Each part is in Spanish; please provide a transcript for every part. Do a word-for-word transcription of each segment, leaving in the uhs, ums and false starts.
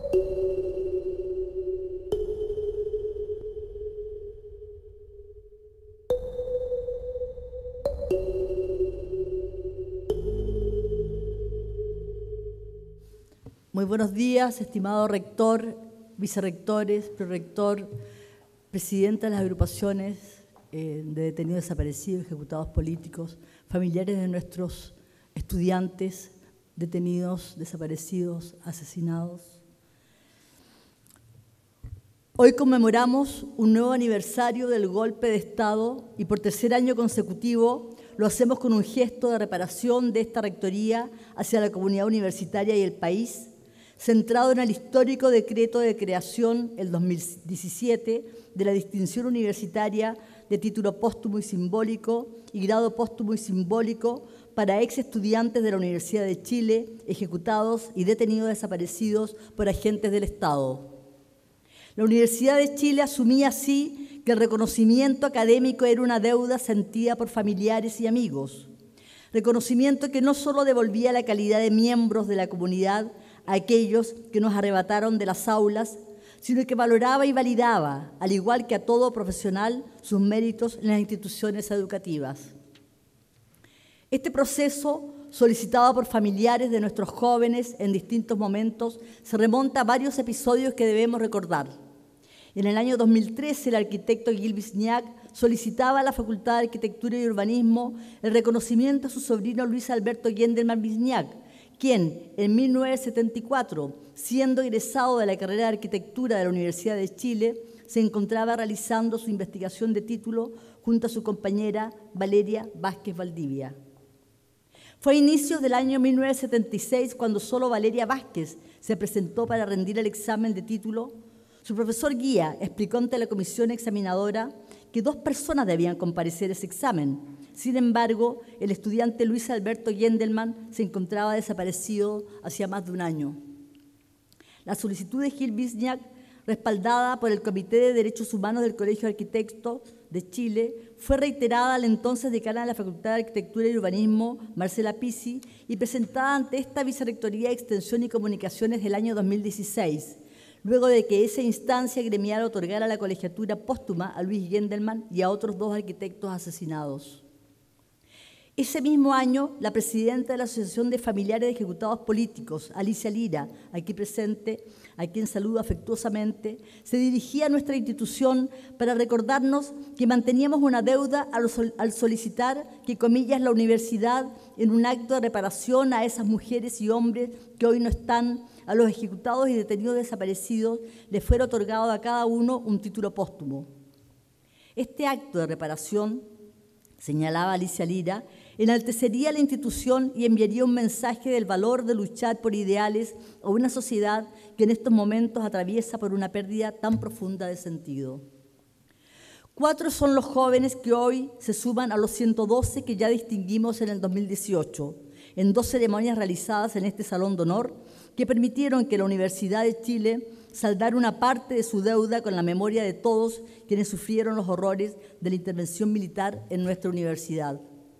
Muy buenos días, estimado rector, vicerrectores, prorector, presidenta de las agrupaciones eh, de detenidos desaparecidos, ejecutados políticos, familiares de nuestros estudiantes detenidos, desaparecidos, asesinados. Hoy conmemoramos un nuevo aniversario del golpe de Estado y por tercer año consecutivo lo hacemos con un gesto de reparación de esta rectoría hacia la comunidad universitaria y el país, centrado en el histórico decreto de creación, el dos mil diecisiete, de la distinción universitaria de título póstumo y simbólico y grado póstumo y simbólico para ex estudiantes de la Universidad de Chile, ejecutados y detenidos desaparecidos por agentes del Estado. La Universidad de Chile asumía así que el reconocimiento académico era una deuda sentida por familiares y amigos, reconocimiento que no solo devolvía la calidad de miembros de la comunidad a aquellos que nos arrebataron de las aulas, sino que valoraba y validaba, al igual que a todo profesional, sus méritos en las instituciones educativas. Este proceso, solicitado por familiares de nuestros jóvenes en distintos momentos, se remonta a varios episodios que debemos recordar. En el año dos mil trece, el arquitecto Gil Vizñac solicitaba a la Facultad de Arquitectura y Urbanismo el reconocimiento a su sobrino Luis Alberto Gendelman Vizñac, quien en mil novecientos setenta y cuatro, siendo egresado de la carrera de Arquitectura de la Universidad de Chile, se encontraba realizando su investigación de título junto a su compañera Valeria Vázquez Valdivia. Fue a inicios del año mil novecientos setenta y seis cuando solo Valeria Vázquez se presentó para rendir el examen de título. Su profesor guía explicó ante la comisión examinadora que dos personas debían comparecer a ese examen. Sin embargo, el estudiante Luis Alberto Gendelman se encontraba desaparecido hacía más de un año. La solicitud de Gil Vizñac, respaldada por el Comité de Derechos Humanos del Colegio de Arquitectos de Chile, fue reiterada al entonces decana de la Facultad de Arquitectura y Urbanismo, Marcela Pizzi, y presentada ante esta Vicerrectoría de Extensión y Comunicaciones del año dos mil dieciséis, luego de que esa instancia gremial otorgara la colegiatura póstuma a Luis Gendelman y a otros dos arquitectos asesinados. Ese mismo año, la presidenta de la Asociación de Familiares de Ejecutados Políticos, Alicia Lira, aquí presente, a quien saludo afectuosamente, se dirigía a nuestra institución para recordarnos que manteníamos una deuda al solicitar que, comillas, la universidad, en un acto de reparación a esas mujeres y hombres que hoy no están, a los ejecutados y detenidos desaparecidos, les fuera otorgado a cada uno un título póstumo. Este acto de reparación, señalaba Alicia Lira, enaltecería a la institución y enviaría un mensaje del valor de luchar por ideales a una sociedad que en estos momentos atraviesa por una pérdida tan profunda de sentido. Cuatro son los jóvenes que hoy se suman a los ciento doce que ya distinguimos en el dos mil dieciocho, en dos ceremonias realizadas en este Salón de Honor, que permitieron que la Universidad de Chile saldara una parte de su deuda con la memoria de todos quienes sufrieron los horrores de la intervención militar en nuestra universidad.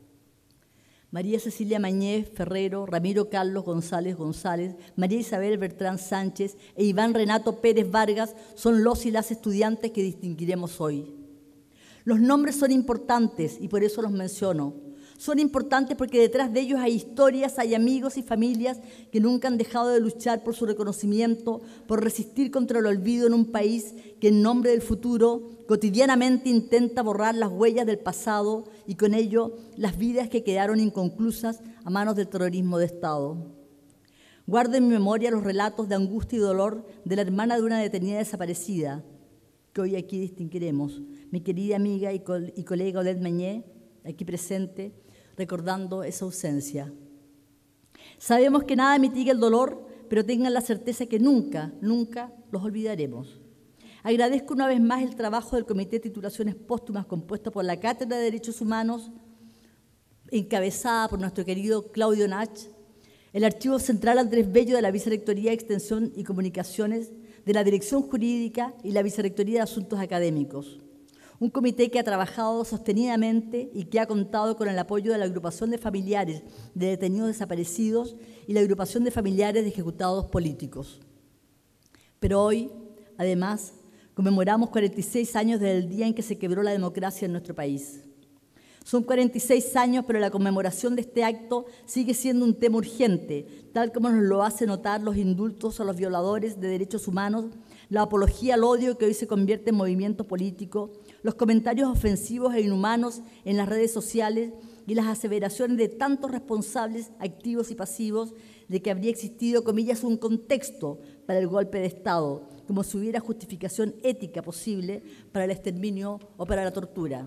María Cecilia Mañez Ferrero, Ramiro Carlos González González, María Isabel Bertrán Sánchez e Iván Renato Pérez Vargas son los y las estudiantes que distinguiremos hoy. Los nombres son importantes y por eso los menciono. Son importantes porque detrás de ellos hay historias, hay amigos y familias que nunca han dejado de luchar por su reconocimiento, por resistir contra el olvido en un país que en nombre del futuro cotidianamente intenta borrar las huellas del pasado y con ello las vidas que quedaron inconclusas a manos del terrorismo de Estado. Guardo en mi memoria los relatos de angustia y dolor de la hermana de una detenida desaparecida, que hoy aquí distinguiremos, mi querida amiga y, col y colega Odette Mañé, aquí presente, recordando esa ausencia. Sabemos que nada mitiga el dolor, pero tengan la certeza que nunca, nunca los olvidaremos. Agradezco una vez más el trabajo del Comité de Titulaciones Póstumas compuesto por la Cátedra de Derechos Humanos, encabezada por nuestro querido Claudio Nach, el Archivo Central Andrés Bello de la Vicerrectoría de Extensión y Comunicaciones, de la Dirección Jurídica y la Vicerrectoría de Asuntos Académicos. Un comité que ha trabajado sostenidamente y que ha contado con el apoyo de la Agrupación de Familiares de Detenidos Desaparecidos y la Agrupación de Familiares de Ejecutados Políticos. Pero hoy, además, conmemoramos cuarenta y seis años desde el día en que se quebró la democracia en nuestro país. Son cuarenta y seis años, pero la conmemoración de este acto sigue siendo un tema urgente, tal como nos lo hacen notar los indultos a los violadores de derechos humanos, la apología al odio que hoy se convierte en movimiento político, los comentarios ofensivos e inhumanos en las redes sociales y las aseveraciones de tantos responsables activos y pasivos de que habría existido, comillas, un contexto para el golpe de Estado, como si hubiera justificación ética posible para el exterminio o para la tortura.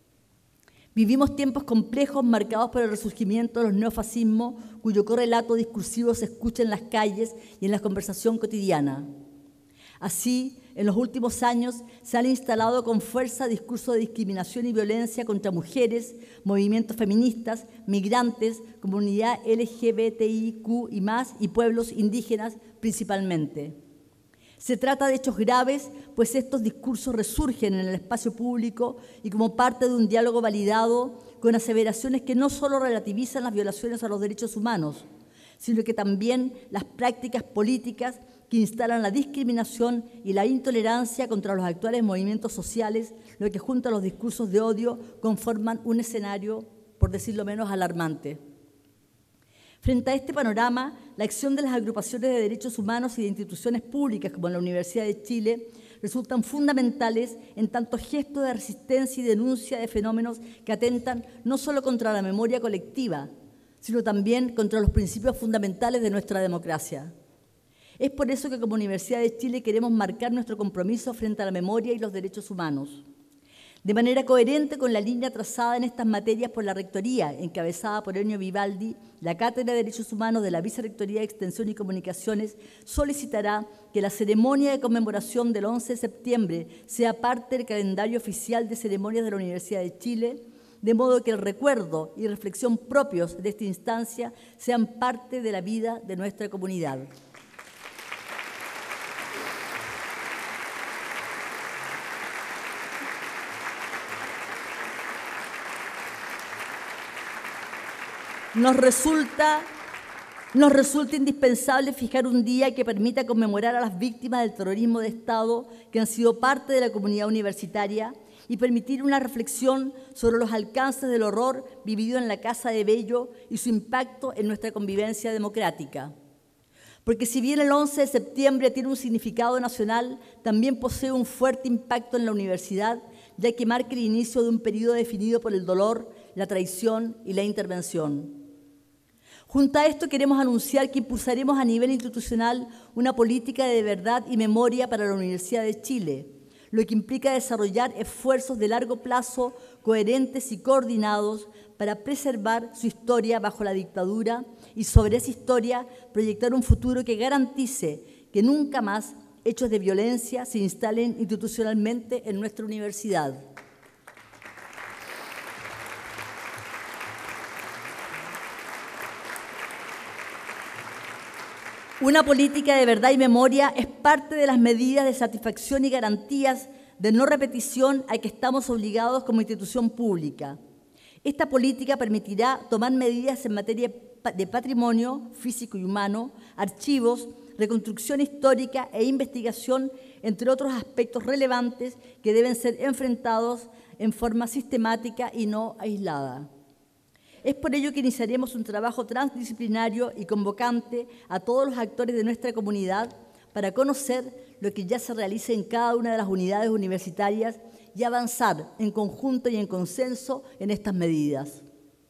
Vivimos tiempos complejos marcados por el resurgimiento de los neofascismos, cuyo correlato discursivo se escucha en las calles y en la conversación cotidiana. Así, en los últimos años se han instalado con fuerza discursos de discriminación y violencia contra mujeres, movimientos feministas, migrantes, comunidad L G B T I Q y más, y pueblos indígenas principalmente. Se trata de hechos graves, pues estos discursos resurgen en el espacio público y como parte de un diálogo validado con aseveraciones que no solo relativizan las violaciones a los derechos humanos, sino que también las prácticas políticas que instalan la discriminación y la intolerancia contra los actuales movimientos sociales, lo que junto a los discursos de odio conforman un escenario, por decirlo menos, alarmante. Frente a este panorama, la acción de las agrupaciones de derechos humanos y de instituciones públicas como la Universidad de Chile resultan fundamentales en tanto gesto de resistencia y denuncia de fenómenos que atentan no solo contra la memoria colectiva, sino también contra los principios fundamentales de nuestra democracia. Es por eso que como Universidad de Chile queremos marcar nuestro compromiso frente a la memoria y los derechos humanos. De manera coherente con la línea trazada en estas materias por la Rectoría, encabezada por Ennio Vivaldi, la Cátedra de Derechos Humanos de la Vicerrectoría de Extensión y Comunicaciones solicitará que la ceremonia de conmemoración del once de septiembre sea parte del calendario oficial de ceremonias de la Universidad de Chile, de modo que el recuerdo y reflexión propios de esta instancia sean parte de la vida de nuestra comunidad. Nos resulta, nos resulta indispensable fijar un día que permita conmemorar a las víctimas del terrorismo de Estado que han sido parte de la comunidad universitaria y permitir una reflexión sobre los alcances del horror vivido en la Casa de Bello y su impacto en nuestra convivencia democrática. Porque si bien el once de septiembre tiene un significado nacional, también posee un fuerte impacto en la universidad, ya que marca el inicio de un periodo definido por el dolor, la traición y la intervención. Junto a esto queremos anunciar que impulsaremos a nivel institucional una política de verdad y memoria para la Universidad de Chile, lo que implica desarrollar esfuerzos de largo plazo coherentes y coordinados para preservar su historia bajo la dictadura y sobre esa historia proyectar un futuro que garantice que nunca más hechos de violencia se instalen institucionalmente en nuestra universidad. Una política de verdad y memoria es parte de las medidas de satisfacción y garantías de no repetición a que estamos obligados como institución pública. Esta política permitirá tomar medidas en materia de patrimonio físico y humano, archivos, reconstrucción histórica e investigación, entre otros aspectos relevantes que deben ser enfrentados en forma sistemática y no aislada. Es por ello que iniciaremos un trabajo transdisciplinario y convocante a todos los actores de nuestra comunidad para conocer lo que ya se realiza en cada una de las unidades universitarias y avanzar en conjunto y en consenso en estas medidas.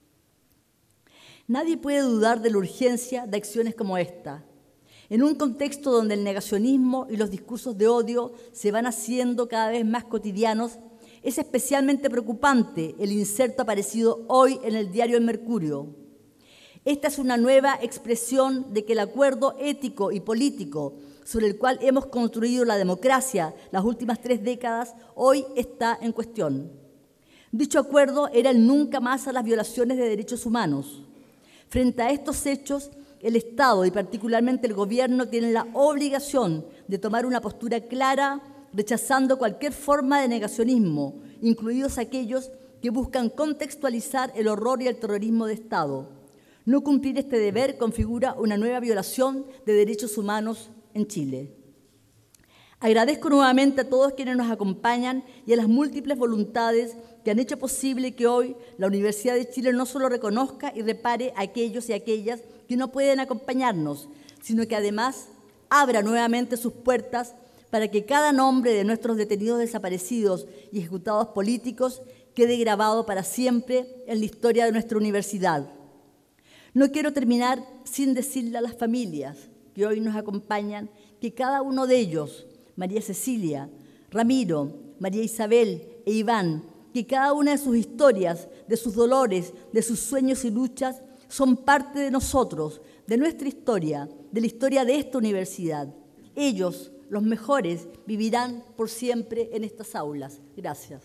Nadie puede dudar de la urgencia de acciones como esta. En un contexto donde el negacionismo y los discursos de odio se van haciendo cada vez más cotidianos, es especialmente preocupante el inserto aparecido hoy en el diario El Mercurio. Esta es una nueva expresión de que el acuerdo ético y político sobre el cual hemos construido la democracia las últimas tres décadas hoy está en cuestión. Dicho acuerdo era el nunca más a las violaciones de derechos humanos. Frente a estos hechos, el Estado y particularmente el Gobierno tienen la obligación de tomar una postura clara, rechazando cualquier forma de negacionismo, incluidos aquellos que buscan contextualizar el horror y el terrorismo de Estado. No cumplir este deber configura una nueva violación de derechos humanos en Chile. Agradezco nuevamente a todos quienes nos acompañan y a las múltiples voluntades que han hecho posible que hoy la Universidad de Chile no solo reconozca y repare a aquellos y aquellas que no pueden acompañarnos, sino que además abra nuevamente sus puertas para que cada nombre de nuestros detenidos desaparecidos y ejecutados políticos quede grabado para siempre en la historia de nuestra universidad. No quiero terminar sin decirle a las familias que hoy nos acompañan que cada uno de ellos, María Cecilia, Ramiro, María Isabel e Iván, que cada una de sus historias, de sus dolores, de sus sueños y luchas, son parte de nosotros, de nuestra historia, de la historia de esta universidad. Ellos, los mejores, vivirán por siempre en estas aulas. Gracias.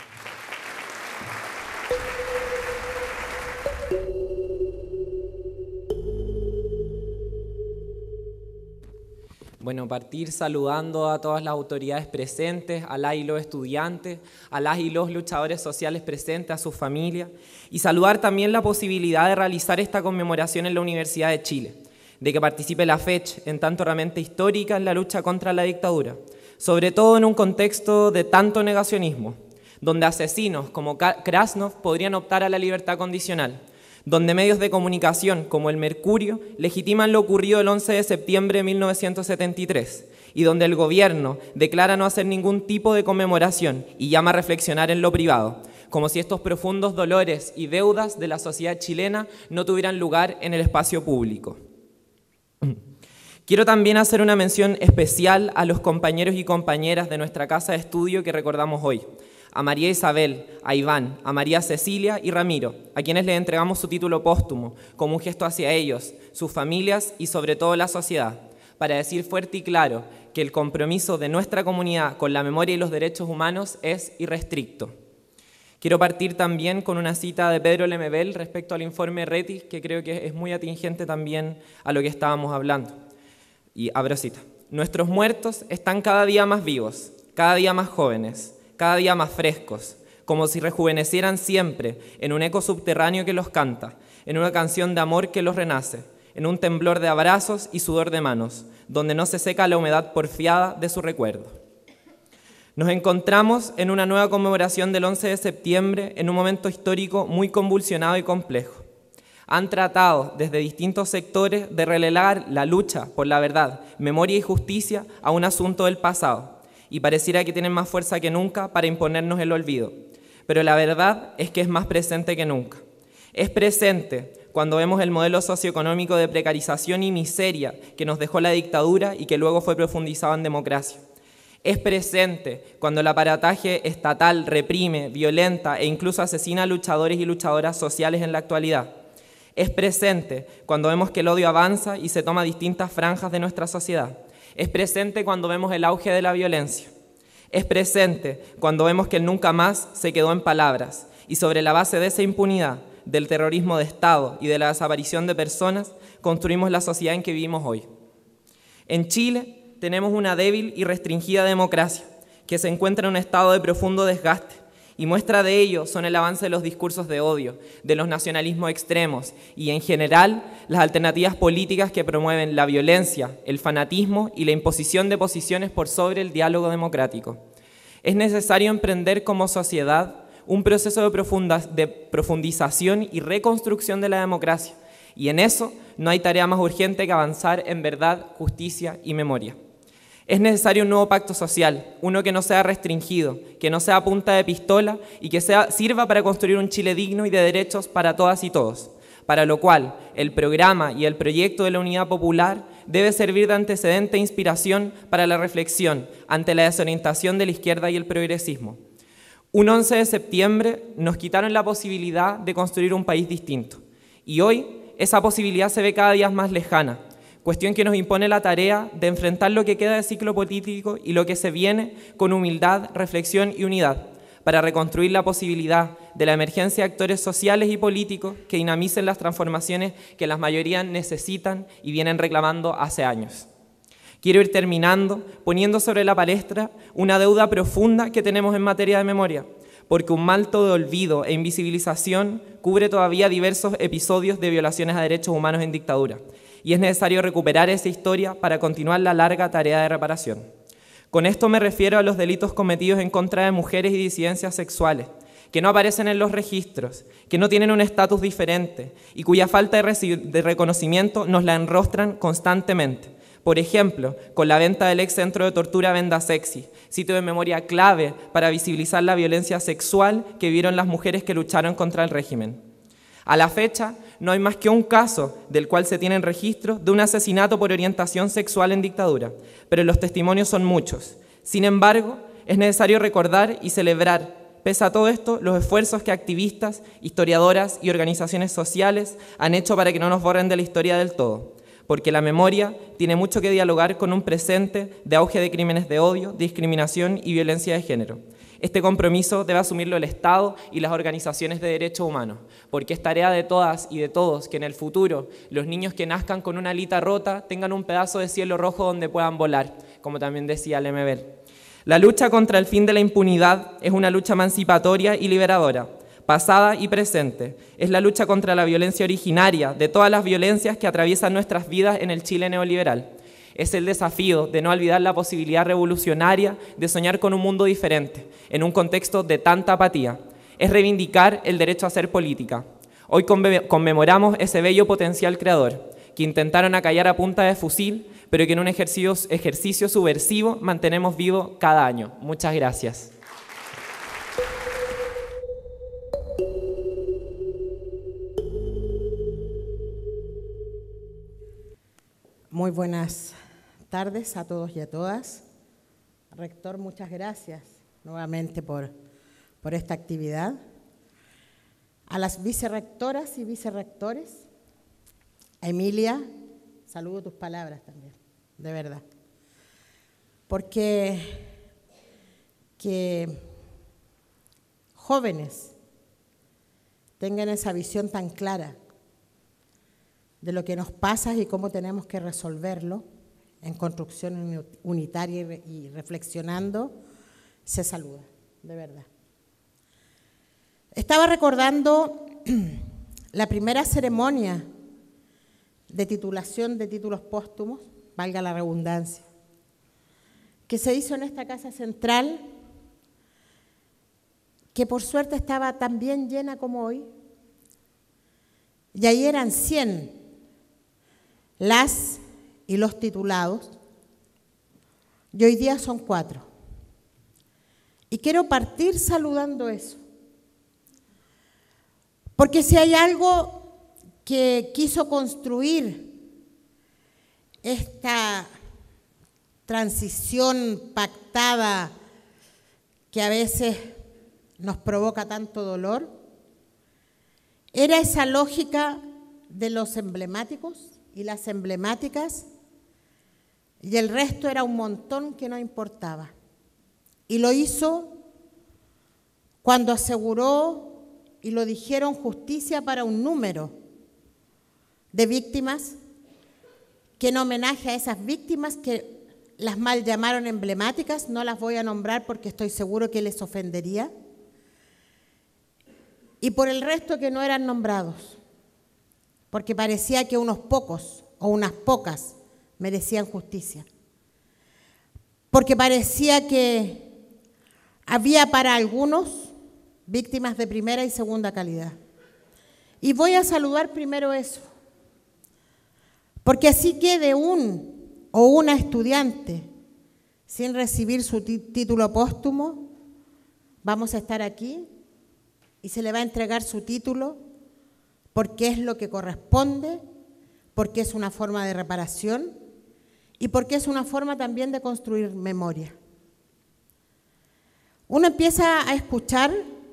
Bueno, partir saludando a todas las autoridades presentes, a las y los estudiantes, a las y los luchadores sociales presentes, a sus familias, y saludar también la posibilidad de realizar esta conmemoración en la Universidad de Chile, de que participe la FECH en tanto herramienta histórica en la lucha contra la dictadura, sobre todo en un contexto de tanto negacionismo, donde asesinos como Krasnov podrían optar a la libertad condicional, donde medios de comunicación como El Mercurio legitiman lo ocurrido el once de septiembre de mil novecientos setenta y tres y donde el gobierno declara no hacer ningún tipo de conmemoración y llama a reflexionar en lo privado, como si estos profundos dolores y deudas de la sociedad chilena no tuvieran lugar en el espacio público. Quiero también hacer una mención especial a los compañeros y compañeras de nuestra casa de estudio que recordamos hoy, a María Isabel, a Iván, a María Cecilia y Ramiro, a quienes les entregamos su título póstumo, como un gesto hacia ellos, sus familias y sobre todo la sociedad, para decir fuerte y claro que el compromiso de nuestra comunidad con la memoria y los derechos humanos es irrestricto. Quiero partir también con una cita de Pedro Lemebel respecto al informe Reti, que creo que es muy atingente también a lo que estábamos hablando. Y abro cita. Nuestros muertos están cada día más vivos, cada día más jóvenes, cada día más frescos, como si rejuvenecieran siempre en un eco subterráneo que los canta, en una canción de amor que los renace, en un temblor de abrazos y sudor de manos, donde no se seca la humedad porfiada de su recuerdo. Nos encontramos en una nueva conmemoración del once de septiembre en un momento histórico muy convulsionado y complejo. Han tratado desde distintos sectores de relegar la lucha por la verdad, memoria y justicia a un asunto del pasado, y pareciera que tienen más fuerza que nunca para imponernos el olvido. Pero la verdad es que es más presente que nunca. Es presente cuando vemos el modelo socioeconómico de precarización y miseria que nos dejó la dictadura y que luego fue profundizado en democracia. Es presente cuando el aparataje estatal reprime, violenta e incluso asesina a luchadores y luchadoras sociales en la actualidad. Es presente cuando vemos que el odio avanza y se toma distintas franjas de nuestra sociedad. Es presente cuando vemos el auge de la violencia. Es presente cuando vemos que el nunca más se quedó en palabras y sobre la base de esa impunidad, del terrorismo de Estado y de la desaparición de personas, construimos la sociedad en que vivimos hoy. En Chile tenemos una débil y restringida democracia que se encuentra en un estado de profundo desgaste. Y muestra de ello son el avance de los discursos de odio, de los nacionalismos extremos y, en general, las alternativas políticas que promueven la violencia, el fanatismo y la imposición de posiciones por sobre el diálogo democrático. Es necesario emprender como sociedad un proceso de, profunda, de profundización y reconstrucción de la democracia, y en eso no hay tarea más urgente que avanzar en verdad, justicia y memoria. Es necesario un nuevo pacto social, uno que no sea restringido, que no sea a punta de pistola y que sea, sirva para construir un Chile digno y de derechos para todas y todos, para lo cual el programa y el proyecto de la Unidad Popular debe servir de antecedente e inspiración para la reflexión ante la desorientación de la izquierda y el progresismo. Un once de septiembre nos quitaron la posibilidad de construir un país distinto y hoy esa posibilidad se ve cada día más lejana. Cuestión que nos impone la tarea de enfrentar lo que queda del ciclo político y lo que se viene con humildad, reflexión y unidad, para reconstruir la posibilidad de la emergencia de actores sociales y políticos que dinamicen las transformaciones que las mayorías necesitan y vienen reclamando hace años. Quiero ir terminando poniendo sobre la palestra una deuda profunda que tenemos en materia de memoria, porque un manto de olvido e invisibilización cubre todavía diversos episodios de violaciones a derechos humanos en dictadura. Y es necesario recuperar esa historia para continuar la larga tarea de reparación. Con esto me refiero a los delitos cometidos en contra de mujeres y disidencias sexuales, que no aparecen en los registros, que no tienen un estatus diferente y cuya falta de, de reconocimiento nos la enrostran constantemente. Por ejemplo, con la venta del ex centro de tortura Venda Sexy, sitio de memoria clave para visibilizar la violencia sexual que vivieron las mujeres que lucharon contra el régimen. A la fecha, no hay más que un caso del cual se tienen registros de un asesinato por orientación sexual en dictadura, pero los testimonios son muchos. Sin embargo, es necesario recordar y celebrar, pese a todo esto, los esfuerzos que activistas, historiadoras y organizaciones sociales han hecho para que no nos borren de la historia del todo, porque la memoria tiene mucho que dialogar con un presente de auge de crímenes de odio, discriminación y violencia de género. Este compromiso debe asumirlo el Estado y las organizaciones de derechos humanos, porque es tarea de todas y de todos que en el futuro los niños que nazcan con una alita rota tengan un pedazo de cielo rojo donde puedan volar, como también decía Lemebel. La lucha contra el fin de la impunidad es una lucha emancipatoria y liberadora, pasada y presente. Es la lucha contra la violencia originaria de todas las violencias que atraviesan nuestras vidas en el Chile neoliberal. Es el desafío de no olvidar la posibilidad revolucionaria de soñar con un mundo diferente, en un contexto de tanta apatía. Es reivindicar el derecho a hacer política. Hoy conmemoramos ese bello potencial creador, que intentaron acallar a punta de fusil, pero que en un ejercicio, ejercicio subversivo mantenemos vivo cada año. Muchas gracias. Muy buenas tardes a todos y a todas. Rector, muchas gracias nuevamente por, por esta actividad. A las vicerrectoras y vicerrectores, a Emilia, saludo tus palabras también, de verdad. Porque que jóvenes tengan esa visión tan clara de lo que nos pasa y cómo tenemos que resolverlo en construcción unitaria y reflexionando, se saluda, de verdad. Estaba recordando la primera ceremonia de titulación de títulos póstumos, valga la redundancia, que se hizo en esta casa central, que por suerte estaba tan bien llena como hoy, y ahí eran cien las y los titulados, y hoy día son cuatro. Y quiero partir saludando eso, porque si hay algo que quiso construir esta transición pactada que a veces nos provoca tanto dolor, era esa lógica de los emblemáticos y las emblemáticas, y el resto era un montón que no importaba. Y lo hizo cuando aseguró, y lo dijeron, justicia para un número de víctimas, que en homenaje a esas víctimas que las mal llamaron emblemáticas, no las voy a nombrar porque estoy seguro que les ofendería, y por el resto que no eran nombrados, porque parecía que unos pocos o unas pocas merecían justicia, porque parecía que había para algunos víctimas de primera y segunda calidad. Y voy a saludar primero eso, porque así quede un o una estudiante sin recibir su título póstumo, vamos a estar aquí y se le va a entregar su título porque es lo que corresponde, porque es una forma de reparación y porque es una forma también de construir memoria. Uno empieza a escuchar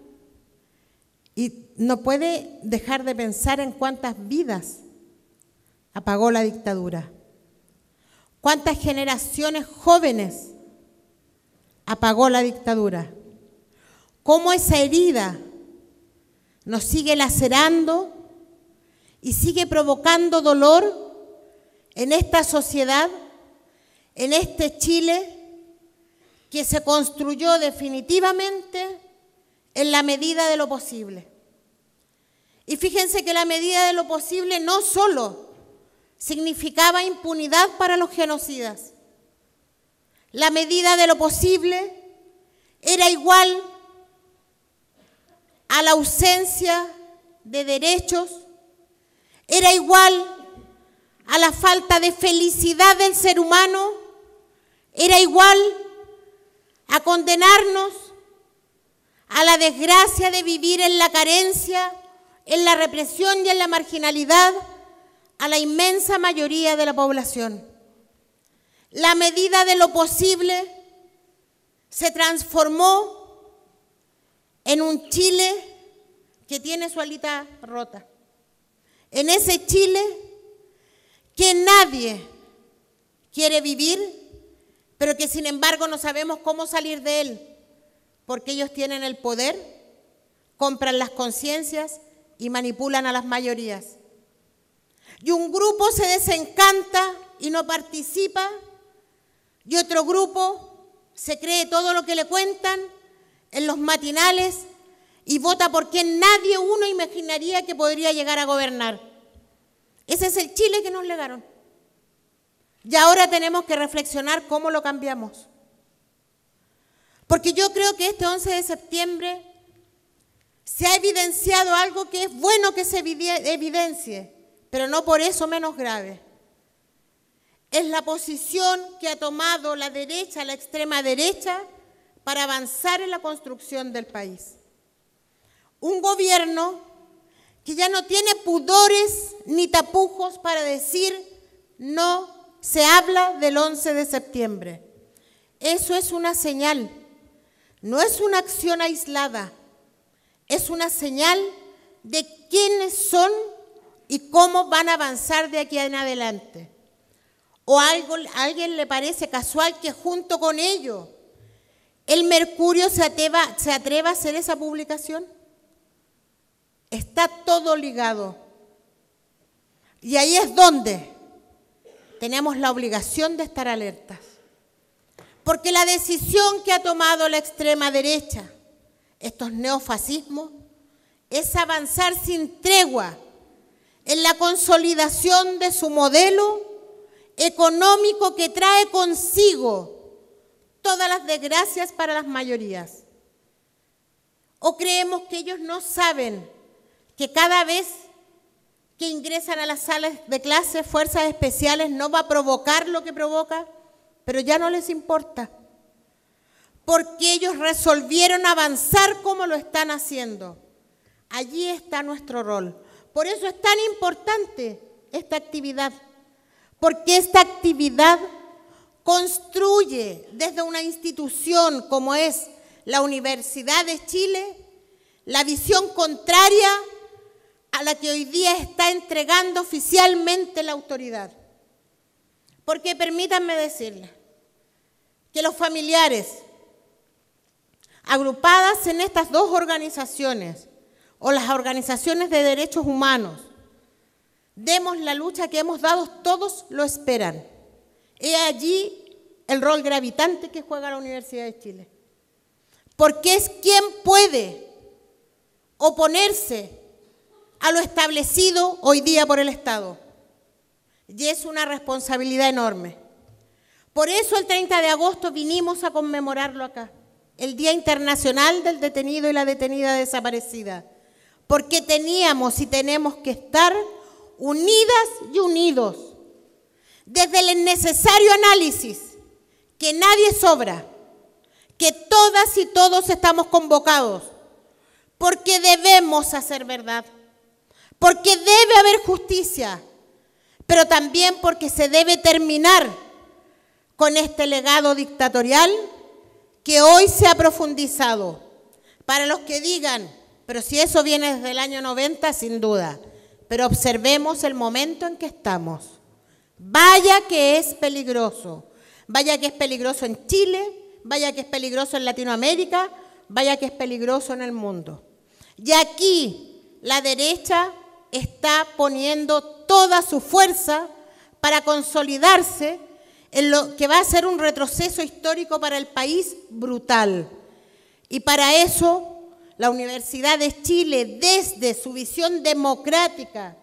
y no puede dejar de pensar en cuántas vidas apagó la dictadura, cuántas generaciones jóvenes apagó la dictadura, cómo esa herida nos sigue lacerando y sigue provocando dolor en esta sociedad, en este Chile que se construyó definitivamente en la medida de lo posible. Y fíjense que la medida de lo posible no solo significaba impunidad para los genocidas. la medida de lo posible era igual a la ausencia de derechos, era igual a la falta de felicidad del ser humano, era igual a condenarnos a la desgracia de vivir en la carencia, en la represión y en la marginalidad a la inmensa mayoría de la población. La medida de lo posible se transformó en un Chile que tiene su alita rota. En ese Chile que nadie quiere vivir, pero que sin embargo no sabemos cómo salir de él, porque ellos tienen el poder, compran las conciencias y manipulan a las mayorías. Y un grupo se desencanta y no participa, y otro grupo se cree todo lo que le cuentan en los matinales y vota por quien nadie uno imaginaría que podría llegar a gobernar. Ese es el Chile que nos legaron. Y ahora tenemos que reflexionar cómo lo cambiamos. Porque yo creo que este once de septiembre se ha evidenciado algo que es bueno que se evidencie, pero no por eso menos grave. Es la posición que ha tomado la derecha, la extrema derecha, para avanzar en la construcción del país. Un gobierno que ya no tiene pudores ni tapujos para decir no se habla del once de septiembre. Eso es una señal, no es una acción aislada, es una señal de quiénes son y cómo van a avanzar de aquí en adelante. ¿O a alguien le parece casual que junto con ello el Mercurio se atreva, se atreva a hacer esa publicación? Está todo ligado. Y ahí es donde tenemos la obligación de estar alertas. Porque la decisión que ha tomado la extrema derecha, estos neofascismos, es avanzar sin tregua en la consolidación de su modelo económico que trae consigo todas las desgracias para las mayorías. ¿O creemos que ellos no saben que cada vez que ingresan a las salas de clase fuerzas especiales no va a provocar lo que provoca? Pero ya no les importa, porque ellos resolvieron avanzar como lo están haciendo. Allí está nuestro rol. Por eso es tan importante esta actividad, porque esta actividad construye desde una institución como es la Universidad de Chile la visión contraria a la que hoy día está entregando oficialmente la autoridad. Porque permítanme decirles que los familiares agrupadas en estas dos organizaciones o las organizaciones de derechos humanos, demos la lucha que hemos dado, todos lo esperan. He allí el rol gravitante que juega la Universidad de Chile. Porque es quien puede oponerse a lo establecido hoy día por el Estado. Y es una responsabilidad enorme. Por eso el treinta de agosto vinimos a conmemorarlo acá, el Día Internacional del Detenido y la Detenida Desaparecida, porque teníamos y tenemos que estar unidas y unidos, desde el necesario análisis, que nadie sobra, que todas y todos estamos convocados, porque debemos hacer verdad, porque debe haber justicia, pero también porque se debe terminar con este legado dictatorial que hoy se ha profundizado. Para los que digan, pero si eso viene desde el año noventa, sin duda, pero observemos el momento en que estamos. Vaya que es peligroso, vaya que es peligroso en Chile, vaya que es peligroso en Latinoamérica, vaya que es peligroso en el mundo. Y aquí la derecha está poniendo toda su fuerza para consolidarse en lo que va a ser un retroceso histórico para el país brutal. Y para eso la Universidad de Chile, desde su visión democrática,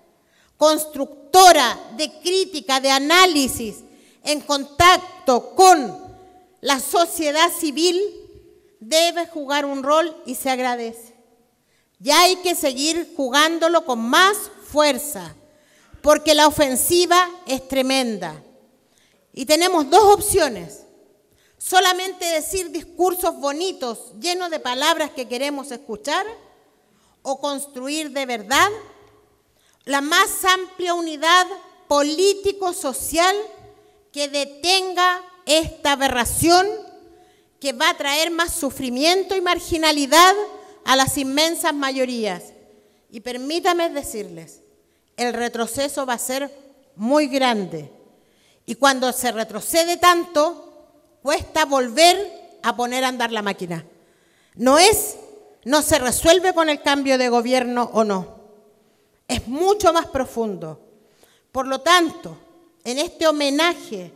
constructora, de crítica, de análisis, en contacto con la sociedad civil debe jugar un rol y se agradece. Ya hay que seguir jugándolo con más fuerza, porque la ofensiva es tremenda. Y tenemos dos opciones: solamente decir discursos bonitos, llenos de palabras que queremos escuchar, o construir de verdad la más amplia unidad político-social que detenga esta aberración que va a traer más sufrimiento y marginalidad a las inmensas mayorías. Y permítame decirles, el retroceso va a ser muy grande. Y cuando se retrocede tanto, cuesta volver a poner a andar la máquina. No es, no se resuelve con el cambio de gobierno o no. Es mucho más profundo. Por lo tanto, en este homenaje,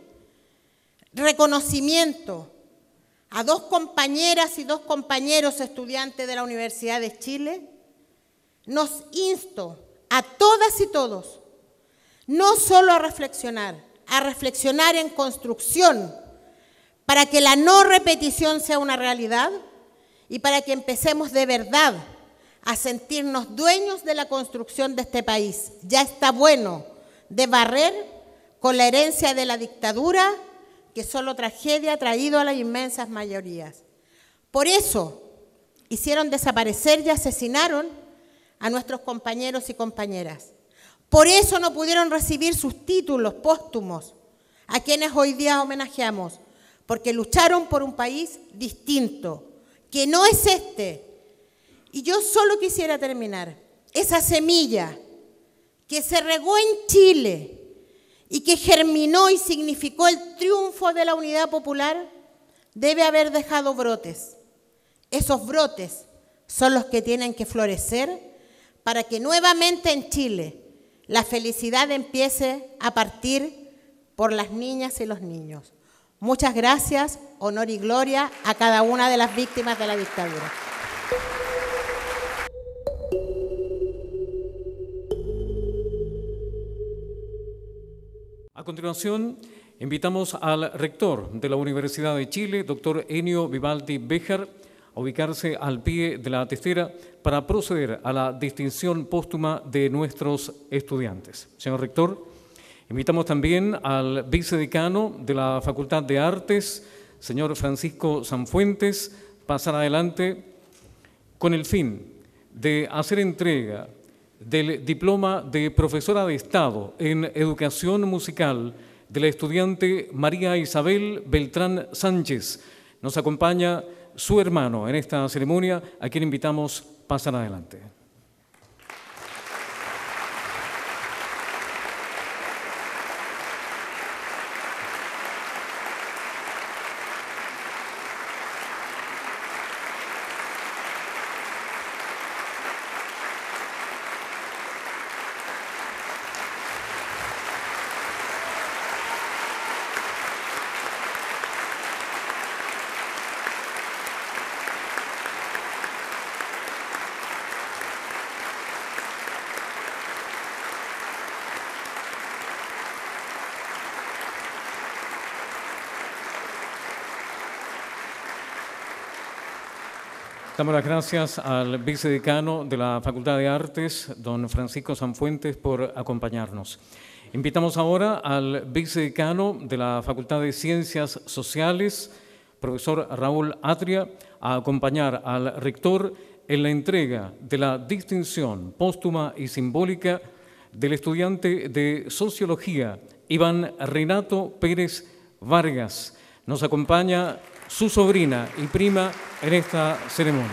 reconocimiento a dos compañeras y dos compañeros estudiantes de la Universidad de Chile, nos insto a todas y todos, no solo a reflexionar, a reflexionar en construcción, para que la no repetición sea una realidad y para que empecemos de verdad a sentirnos dueños de la construcción de este país. Ya está bueno de barrer con la herencia de la dictadura, que solo tragedia ha traído a las inmensas mayorías. Por eso hicieron desaparecer y asesinaron a nuestros compañeros y compañeras. Por eso no pudieron recibir sus títulos póstumos a quienes hoy día homenajeamos, porque lucharon por un país distinto, que no es este. Y yo solo quisiera terminar. Esa semilla que se regó en Chile y que germinó y significó el triunfo de la unidad popular, debe haber dejado brotes. Esos brotes son los que tienen que florecer para que nuevamente en Chile la felicidad empiece a partir por las niñas y los niños. Muchas gracias, honor y gloria a cada una de las víctimas de la dictadura. A continuación, invitamos al rector de la Universidad de Chile, doctor Enio Vivaldi Béjar, a ubicarse al pie de la testera para proceder a la distinción póstuma de nuestros estudiantes. Señor rector, invitamos también al vicedecano de la Facultad de Artes, señor Francisco Sanfuentes, pasar adelante con el fin de hacer entrega del diploma de profesora de Estado en Educación Musical de la estudiante María Isabel Beltrán Sánchez. Nos acompaña su hermano en esta ceremonia, a quien invitamos a pasar adelante. Damos las gracias al vicedecano de la Facultad de Artes, don Francisco Sanfuentes, por acompañarnos. Invitamos ahora al vicedecano de la Facultad de Ciencias Sociales, profesor Raúl Atria, a acompañar al rector en la entrega de la distinción póstuma y simbólica del estudiante de Sociología, Iván Renato Pérez Vargas. Nos acompaña su sobrina y prima en esta ceremonia.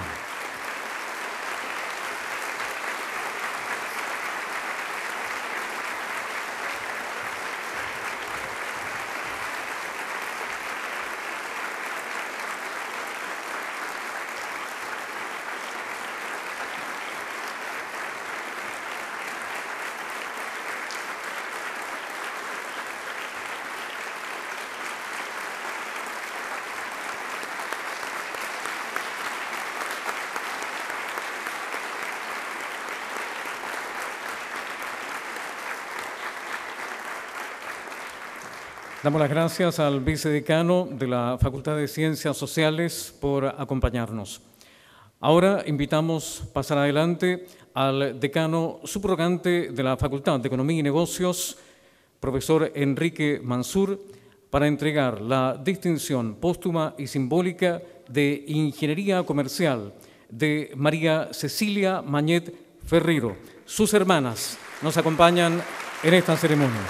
Damos las gracias al vicedecano de la Facultad de Ciencias Sociales por acompañarnos. Ahora invitamos a pasar adelante al decano subrogante de la Facultad de Economía y Negocios, profesor Enrique Mansur, para entregar la distinción póstuma y simbólica de Ingeniería Comercial de María Cecilia Mañet Ferrero. Sus hermanas nos acompañan en esta ceremonia.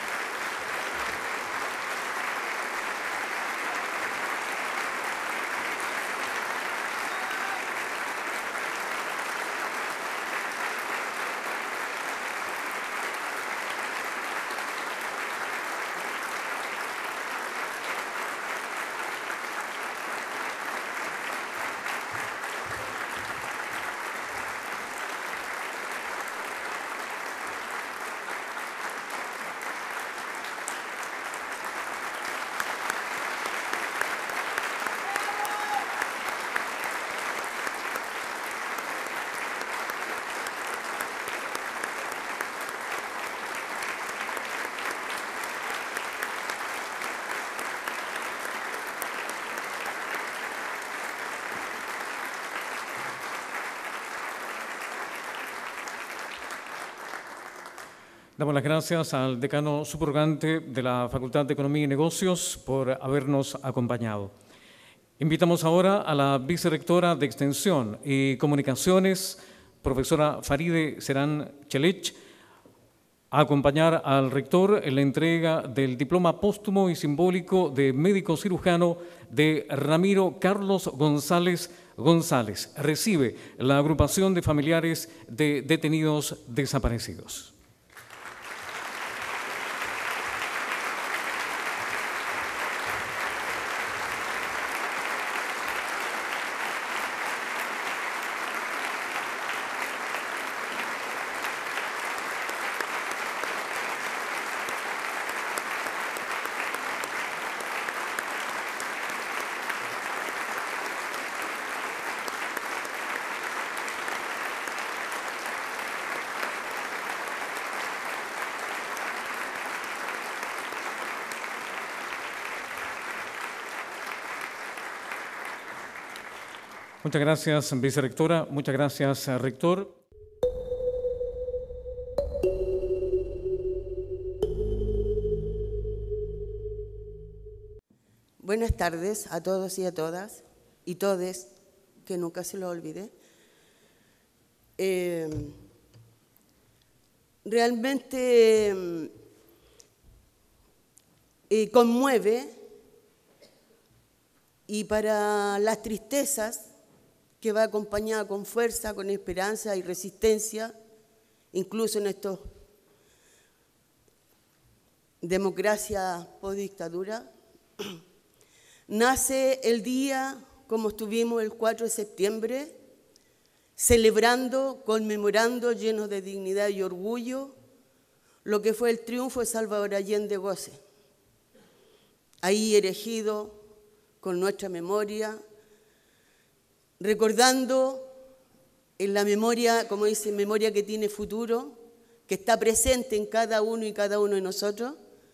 Damos las gracias al decano subrogante de la Facultad de Economía y Negocios por habernos acompañado. Invitamos ahora a la vicerrectora de Extensión y Comunicaciones, profesora Faride Serán Chelech, a acompañar al rector en la entrega del diploma póstumo y simbólico de médico cirujano de Ramiro Carlos González González. Recibe la agrupación de familiares de detenidos desaparecidos. Muchas gracias, vicerrectora. Muchas gracias, rector. Buenas tardes a todos y a todas, y todes, que nunca se lo olvide. Eh, realmente eh, conmueve, y para las tristezas que va acompañada con fuerza, con esperanza y resistencia, incluso en estos democracia post-dictadura, nace el día, como estuvimos el cuatro de septiembre, celebrando, conmemorando, llenos de dignidad y orgullo, lo que fue el triunfo de Salvador Allende Goce. Ahí erigido con nuestra memoria, recordando en la memoria, como dice, memoria que tiene futuro, que está presente en cada uno y cada uno de nosotros,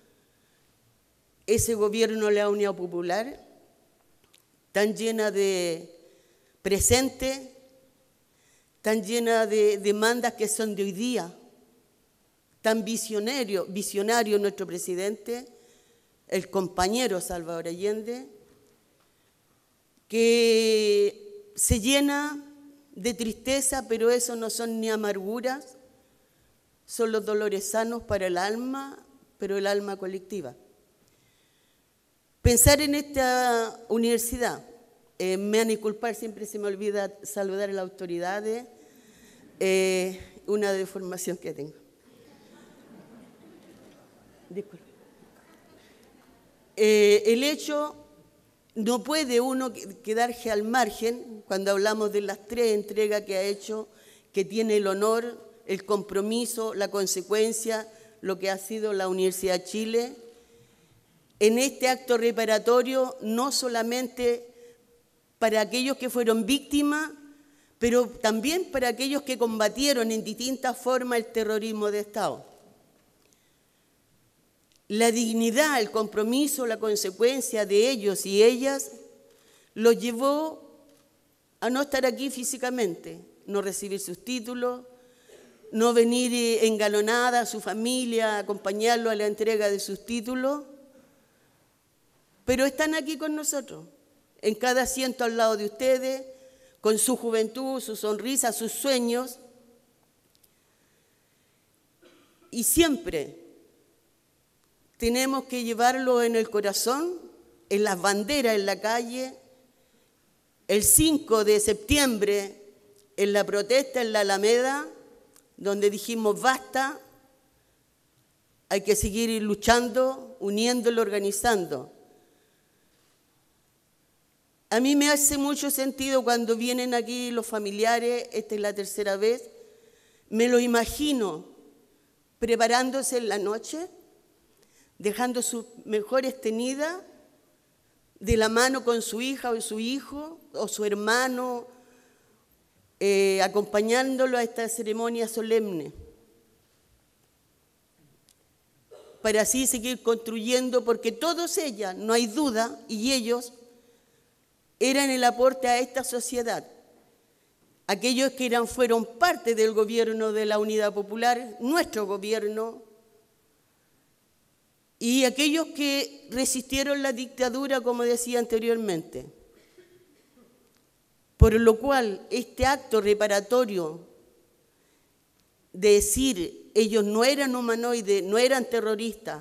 ese gobierno de la Unidad Popular, tan llena de presente, tan llena de demandas que son de hoy día, tan visionario, visionario nuestro presidente, el compañero Salvador Allende, que se llena de tristeza, pero eso no son ni amarguras, son los dolores sanos para el alma, pero el alma colectiva. Pensar en esta universidad, eh, me van a disculpar, siempre se me olvida saludar a las autoridades, eh, una deformación que tengo. Disculpe. Eh, el hecho... No puede uno quedarse al margen cuando hablamos de las tres entregas que ha hecho, que tiene el honor, el compromiso, la consecuencia, lo que ha sido la Universidad de Chile. En este acto reparatorio, no solamente para aquellos que fueron víctimas, pero también para aquellos que combatieron en distintas formas el terrorismo de Estado. la dignidad, el compromiso, la consecuencia de ellos y ellas los llevó a no estar aquí físicamente, no recibir sus títulos, no venir engalonada a su familia, acompañarlo a la entrega de sus títulos, pero están aquí con nosotros, en cada asiento al lado de ustedes, con su juventud, su sonrisa, sus sueños. Y siempre tenemos que llevarlo en el corazón, en las banderas en la calle, el cinco de septiembre, en la protesta en la Alameda, donde dijimos basta, hay que seguir luchando, uniéndolo, organizando. A mí me hace mucho sentido cuando vienen aquí los familiares, esta es la tercera vez, me lo imagino preparándose en la noche, dejando sus mejores tenidas de la mano con su hija o su hijo o su hermano, eh, acompañándolo a esta ceremonia solemne, para así seguir construyendo, porque todos ellas, no hay duda, y ellos eran el aporte a esta sociedad. Aquellos que eran, fueron parte del gobierno de la Unidad Popular, nuestro gobierno, y aquellos que resistieron la dictadura, como decía anteriormente. Por lo cual, este acto reparatorio de decir ellos no eran humanoides, no eran terroristas,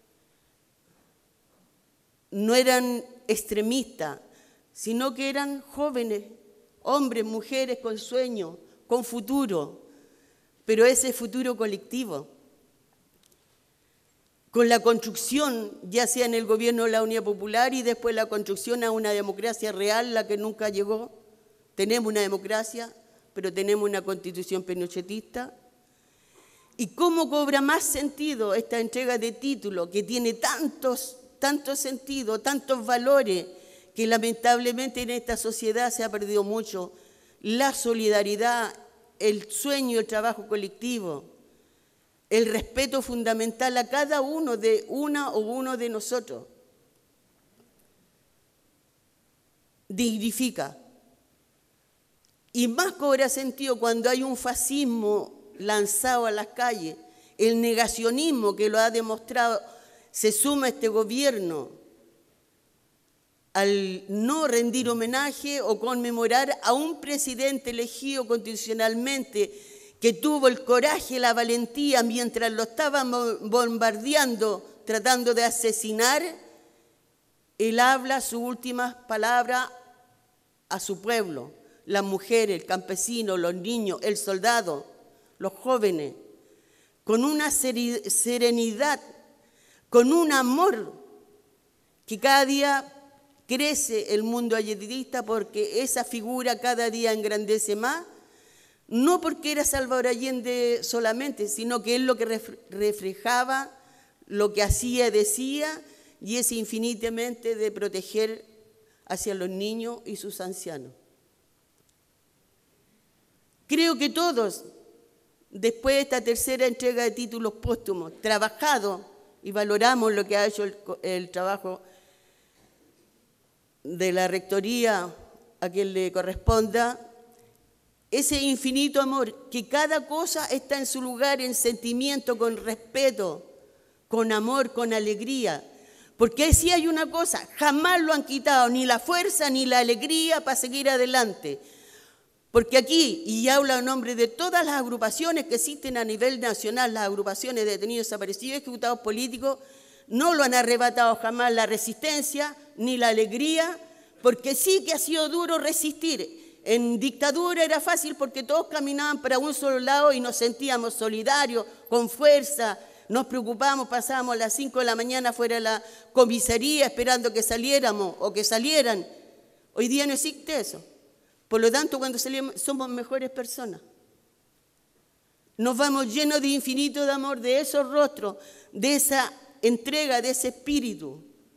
no eran extremistas, sino que eran jóvenes, hombres, mujeres con sueños, con futuro, pero ese futuro colectivo. Con la construcción, ya sea en el gobierno de la Unidad Popular y después la construcción a una democracia real, la que nunca llegó. Tenemos una democracia, pero tenemos una constitución pinochetista. ¿Y cómo cobra más sentido esta entrega de título que tiene tantos, tantos sentidos, tantos valores, que lamentablemente en esta sociedad se ha perdido mucho? La solidaridad, el sueño, el trabajo colectivo, el respeto fundamental a cada uno de una o uno de nosotros. Dignifica. Y más cobra sentido cuando hay un fascismo lanzado a las calles, el negacionismo que lo ha demostrado, se suma a este gobierno al no rendir homenaje o conmemorar a un presidente elegido constitucionalmente que tuvo el coraje y la valentía mientras lo estaban bombardeando, tratando de asesinar. Él habla sus últimas palabras a su pueblo, las mujeres, el campesino, los niños, el soldado, los jóvenes, con una serenidad, con un amor que cada día crece el mundo allendista, porque esa figura cada día engrandece más, no porque era Salvador Allende solamente, sino que él lo que reflejaba, lo que hacía, decía, y es infinitamente de proteger hacia los niños y sus ancianos. Creo que todos, después de esta tercera entrega de títulos póstumos, trabajado, y valoramos lo que ha hecho el, el trabajo de la rectoría a quien le corresponda, ese infinito amor, que cada cosa está en su lugar, en sentimiento, con respeto, con amor, con alegría. Porque si hay una cosa, jamás lo han quitado, ni la fuerza ni la alegría para seguir adelante. Porque aquí, y hablo en nombre de todas las agrupaciones que existen a nivel nacional, las agrupaciones de detenidos desaparecidos y ejecutados políticos, no lo han arrebatado jamás la resistencia ni la alegría, porque sí que ha sido duro resistir. En dictadura era fácil porque todos caminaban para un solo lado y nos sentíamos solidarios, con fuerza, nos preocupábamos, pasábamos a las cinco de la mañana fuera de la comisaría esperando que saliéramos o que salieran. Hoy día no existe eso. Por lo tanto, cuando salimos somos mejores personas. Nos vamos llenos de infinito de amor, de esos rostros, de esa entrega, de ese espíritu.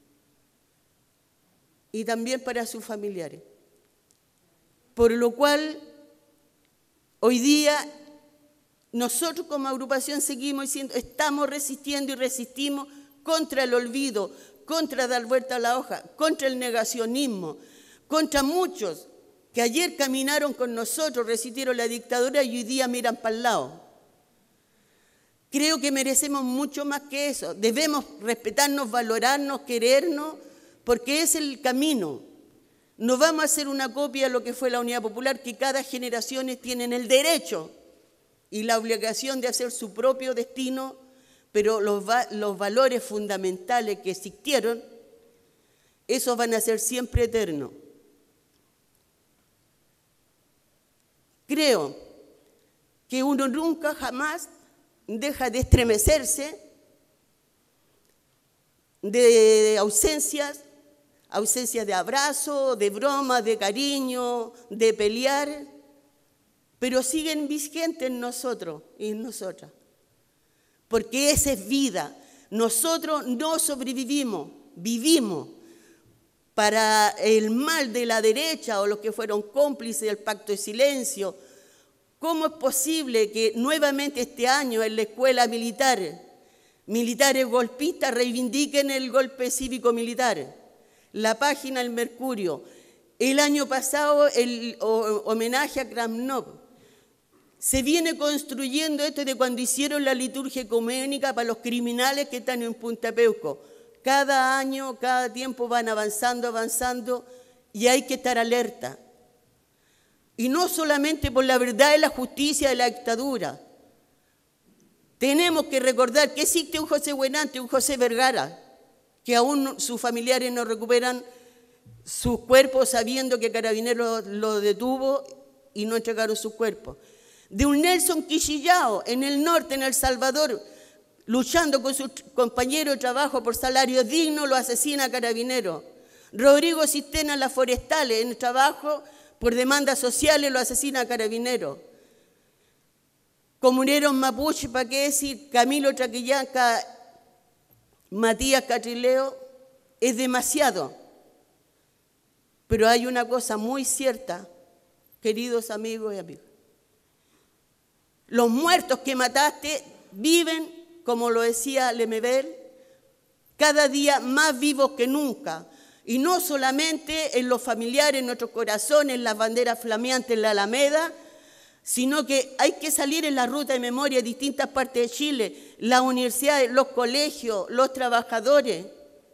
Y también para sus familiares. Por lo cual, hoy día, nosotros como agrupación seguimos diciendo, estamos resistiendo y resistimos contra el olvido, contra dar vuelta a la hoja, contra el negacionismo, contra muchos que ayer caminaron con nosotros, resistieron la dictadura y hoy día miran para el lado. Creo que merecemos mucho más que eso. Debemos respetarnos, valorarnos, querernos, porque es el camino. No vamos a hacer una copia de lo que fue la Unidad Popular, que cada generación tiene el derecho y la obligación de hacer su propio destino, pero los, va los valores fundamentales que existieron, esos van a ser siempre eternos. Creo que uno nunca jamás deja de estremecerse de ausencias, ausencias de abrazo, de broma, de cariño, de pelear, pero siguen vigentes en nosotros y en nosotras, porque esa es vida. Nosotros no sobrevivimos, vivimos para el mal de la derecha o los que fueron cómplices del pacto de silencio. ¿Cómo es posible que nuevamente este año en la escuela militar, militares golpistas reivindiquen el golpe cívico-militar? La página El Mercurio. El año pasado el homenaje a Krasnov. Se viene construyendo esto de cuando hicieron la liturgia ecuménica para los criminales que están en Punta Peuco. Cada año, cada tiempo van avanzando, avanzando y hay que estar alerta. Y no solamente por la verdad y la justicia de la dictadura. Tenemos que recordar que existe un José Buenante, un José Vergara, que aún sus familiares no recuperan sus cuerpos sabiendo que Carabineros lo detuvo y no entregaron sus cuerpos. De un Nelson Quillillao en el norte, en El Salvador, luchando con sus compañeros de trabajo por salarios dignos, lo asesina Carabineros. Rodrigo Cistena en Las Forestales, en el trabajo por demandas sociales, lo asesina Carabineros. Comuneros mapuche, ¿para qué decir? Camilo Traquillanca, Matías Catrileo, es demasiado. Pero hay una cosa muy cierta, queridos amigos y amigas. Los muertos que mataste viven, como lo decía Lemebel, cada día más vivos que nunca. Y no solamente en los familiares, en nuestros corazones, en las banderas flameantes en la Alameda, sino que hay que salir en la ruta de memoria de distintas partes de Chile, las universidades, los colegios, los trabajadores,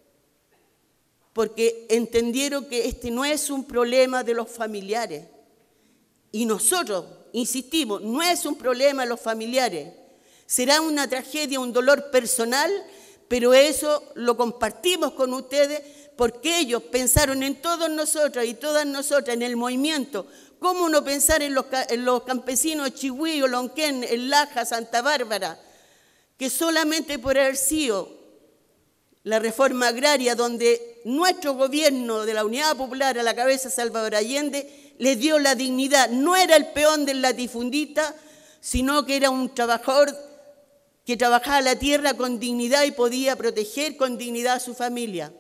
porque entendieron que este no es un problema de los familiares. Y nosotros, insistimos, no es un problema de los familiares. Será una tragedia, un dolor personal, pero eso lo compartimos con ustedes porque ellos pensaron en todos nosotros y todas nosotras, en el movimiento. ¿Cómo no pensar en los, en los campesinos de Chihuío, Lonquén, en Laja, Santa Bárbara, que solamente por haber sido la reforma agraria donde nuestro gobierno de la Unidad Popular a la cabeza de Salvador Allende les dio la dignidad? No era el peón del latifundista, sino que era un trabajador que trabajaba la tierra con dignidad y podía proteger con dignidad a su familia.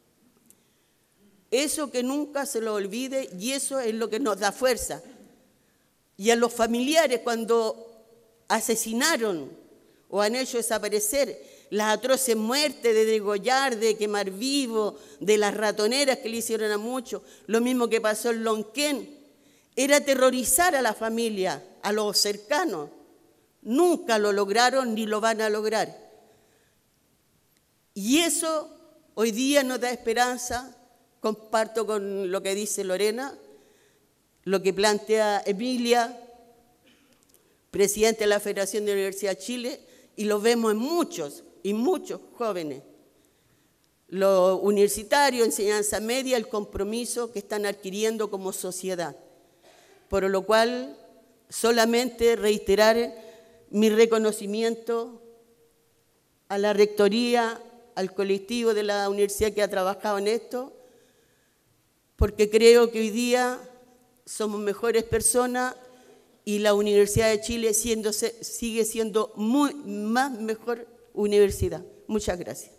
Eso que nunca se lo olvide y eso es lo que nos da fuerza. Y a los familiares cuando asesinaron o han hecho desaparecer las atroces muertes de degollar, de quemar vivo, de las ratoneras que le hicieron a muchos, lo mismo que pasó en Lonquén, era aterrorizar a la familia, a los cercanos. Nunca lo lograron ni lo van a lograr. Y eso hoy día nos da esperanza. Comparto con lo que dice Lorena, lo que plantea Emilia, presidente de la Federación de la Universidad de Chile, y lo vemos en muchos y muchos jóvenes. Los universitarios, enseñanza media, el compromiso que están adquiriendo como sociedad. Por lo cual, solamente reiterar mi reconocimiento a la rectoría, al colectivo de la universidad que ha trabajado en esto, porque creo que hoy día somos mejores personas y la Universidad de Chile siendo, sigue siendo muy, más mejor universidad. Muchas gracias.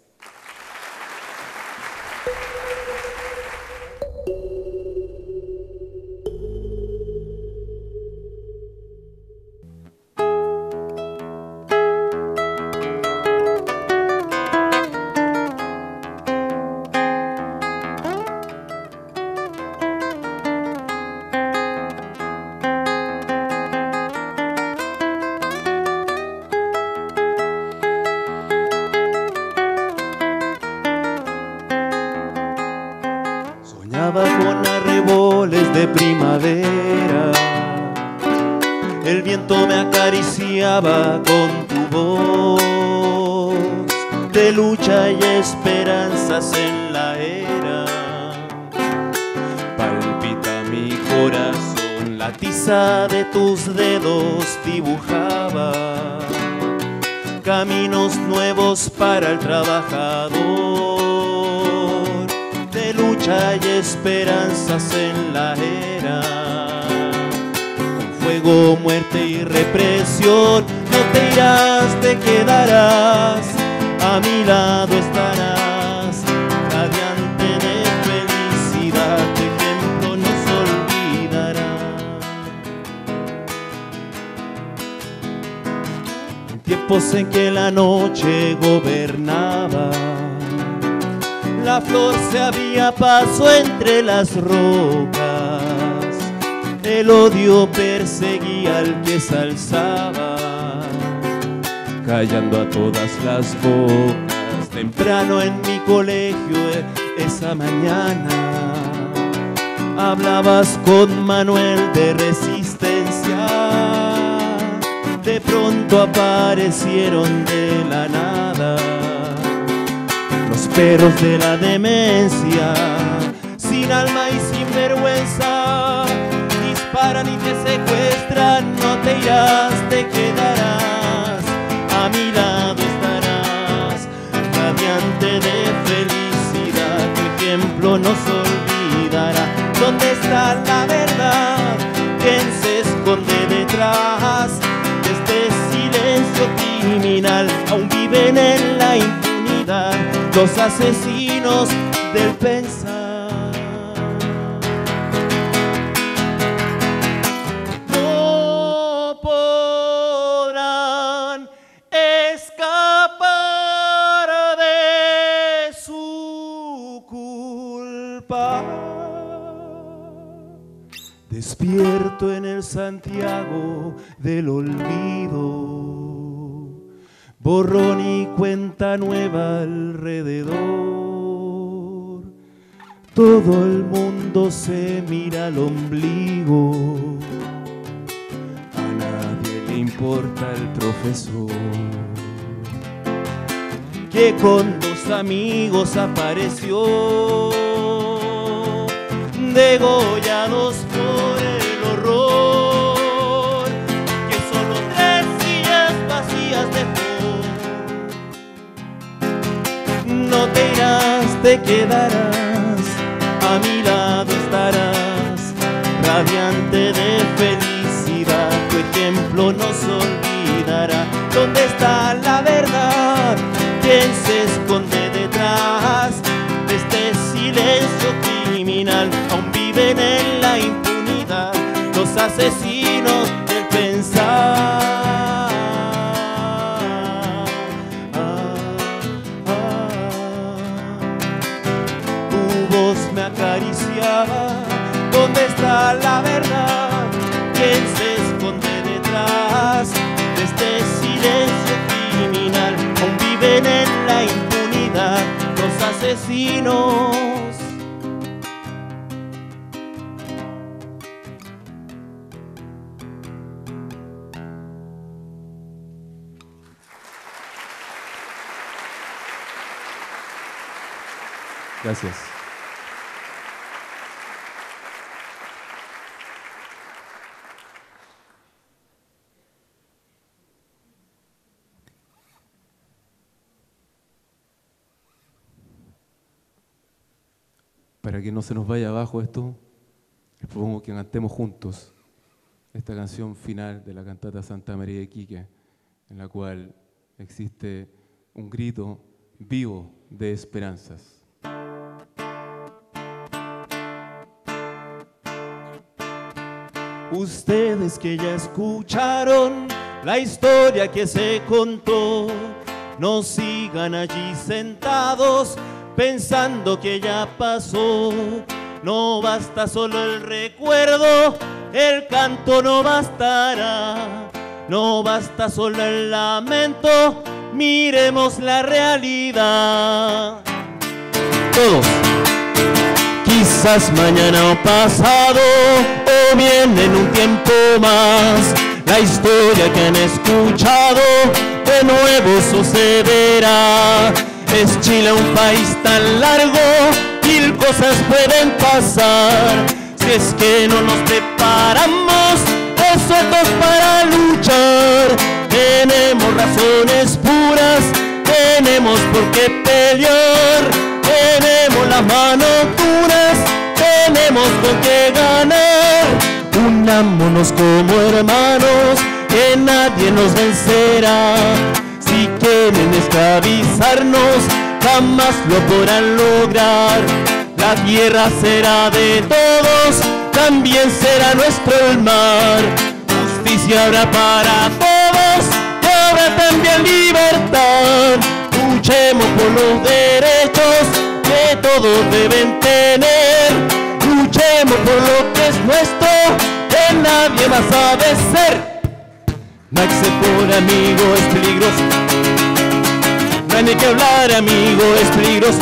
bañaba con arreboles de primavera. El viento me acariciaba con tu voz de lucha y esperanzas en la era. Palpita mi corazón, la tiza de tus dedos dibujaba caminos nuevos para el trabajador, de lucha y esperanzas en la era. Con fuego, muerte y represión, no te irás, te quedarás, a mi lado estarás, radiante de felicidad, tu ejemplo nos olvidará. En tiempos en que la noche gobernaba, la flor se abría paso entre las rocas, el odio perseguía al que se alzaba, callando a todas las bocas. Temprano en mi colegio esa mañana hablabas con Manuel de resistencia. De pronto aparecieron de la nada los perros de la demencia, sin alma y sin vergüenza, disparan y te secuestran. No te irás, te quedarás, a mi lado estarás, radiante de felicidad, tu ejemplo nos olvidará. ¿Dónde está la verdad? ¿Quién se esconde detrás de este silencio criminal? Aún viven en la impunidad los asesinos del pensar. No podrán escapar de su culpa. Despierto en el Santiago del olvido, borrón y cuenta nueva alrededor. Todo el mundo se mira al ombligo, a nadie le importa el profesor que con dos amigos apareció, degollados por el horror, que solo tres sillas vacías dejó. No te irás, te quedarás, a mi lado estarás, radiante de felicidad, tu ejemplo nos olvidará. ¿Dónde está la verdad? ¿Quién se esconde detrás de este silencio criminal? Aún viven en la impunidad los asesinos del pensar. Tu voz me acariciaba. ¿Dónde está la verdad? ¿Quién se esconde detrás de este silencio criminal? Aún viven en la impunidad los asesinos. Gracias. Para que no se nos vaya abajo esto, les propongo que cantemos juntos esta canción final de la cantata Santa María de Iquique, en la cual existe un grito vivo de esperanzas. Ustedes que ya escucharon la historia que se contó, no sigan allí sentados pensando que ya pasó. No basta solo el recuerdo, el canto no bastará. No basta solo el lamento, miremos la realidad. Todos. Quizá quizás mañana o pasado, o bien en un tiempo más, la historia que han escuchado de nuevo sucederá. Es Chile un país tan largo, mil cosas pueden pasar. Si es que no nos preparamos, resueltos para luchar. Tenemos razones puras, tenemos por qué pelear. Tenemos las manos duras, tenemos con qué ganar. Unámonos como hermanos, que nadie nos vencerá. Si quieren esclavizarnos, jamás lo podrán lograr. La tierra será de todos, también será nuestro el mar. Justicia habrá para todos, y habrá también libertad. Luchemos por los derechos que todos deben tener. Luchemos por lo que es nuestro, que nadie más sabe ser. Darse por amigo es peligroso, no hay ni que hablar, amigo, es peligroso.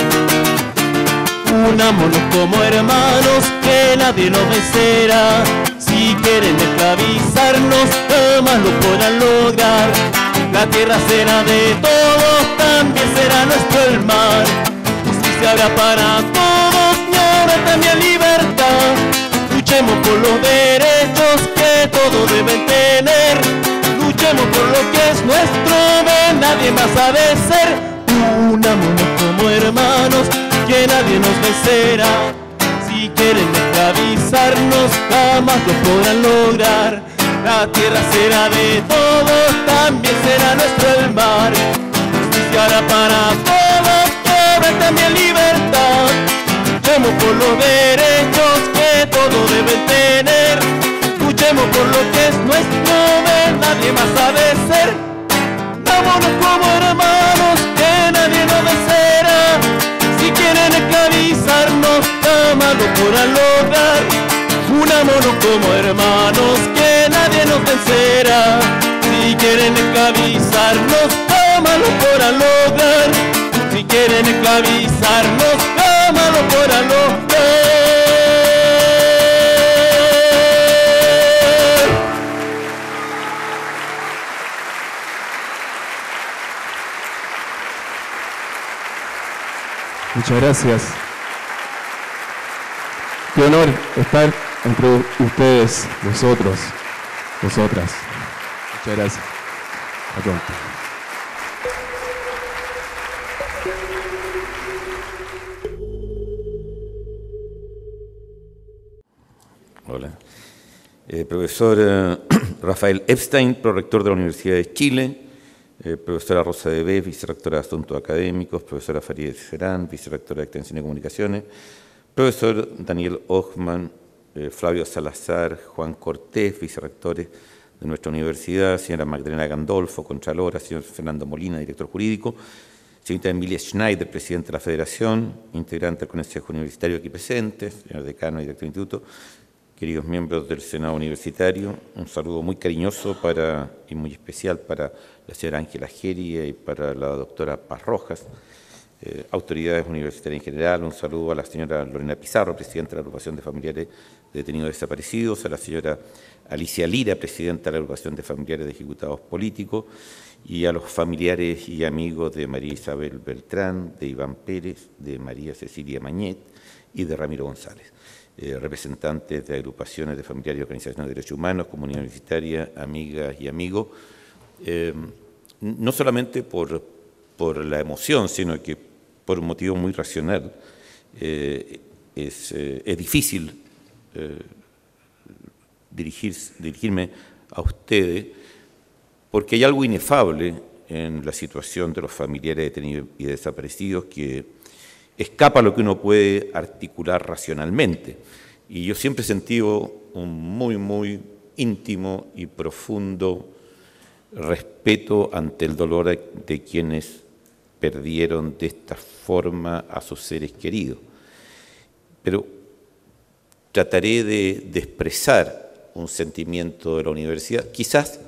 Unámonos como hermanos, que nadie nos vencerá. Si quieren esclavizarnos, jamás lo podrán lograr. La tierra será de todos, también será nuestro el mar. Justicia habrá para todos, y habrá también libertad. Luchemos por los derechos que todos deben tener. Luchemos por lo que es nuestro, de nadie más sabe ser. Unámonos como hermanos, que nadie nos vencerá. Si quieren esclavizarnos, jamás lo podrán lograr. La tierra será de todos, también será nuestro el mar. Justicia hará para todos, que habrá también libertad. Luchemos por los derechos que todos deben tener. Luchemos por lo que es nuestro, de nadie más sabe ser. Vámonos como hermanos, que nadie nos vencerá. Si quieren esclavizarnos, jamás lo podrán lograr. Unámonos como hermanos, que nadie nos vencerá. Si quieren esclavizarnos, jamás lo podrán lograr. Si quieren esclavizarnos, jamás lo podrán lograr. Muchas gracias. Qué honor estar entre ustedes, vosotros, vosotras. Muchas gracias. A pronto. Hola. Eh, profesor eh, Rafael Epstein, prorector de la Universidad de Chile. Eh, profesora Rosa de Bes, vicerrectora de Asuntos Académicos, profesora Farideh Serán, vicerrectora de Extensión y Comunicaciones, profesor Daniel Hochman, eh, Flavio Salazar, Juan Cortés, vicerrectores de nuestra universidad, señora Magdalena Gandolfo, contralora, señor Fernando Molina, director jurídico, señorita Emilia Schneider, presidenta de la Federación, integrante del Consejo Universitario aquí presente, señor decano y director del Instituto, queridos miembros del Senado Universitario, un saludo muy cariñoso para, y muy especial para la señora Ángela Geria y para la doctora Paz Rojas, eh, autoridades universitarias en general, un saludo a la señora Lorena Pizarro, presidenta de la Agrupación de Familiares de Detenidos Desaparecidos, a la señora Alicia Lira, presidenta de la Agrupación de Familiares de Ejecutados Políticos, y a los familiares y amigos de María Isabel Beltrán, de Iván Pérez, de María Cecilia Mañet y de Ramiro González. Eh, representantes de agrupaciones de familiares y organizaciones de derechos humanos, comunidad universitaria, amigas y amigos, eh, no solamente por, por la emoción, sino que por un motivo muy racional. Eh, es, eh, es difícil eh, dirigir, dirigirme a ustedes porque hay algo inefable en la situación de los familiares detenidos y desaparecidos que escapa a lo que uno puede articular racionalmente. Y yo siempre he sentido un muy, muy íntimo y profundo respeto ante el dolor de quienes perdieron de esta forma a sus seres queridos. Pero trataré de, de expresar un sentimiento de la universidad. Quizás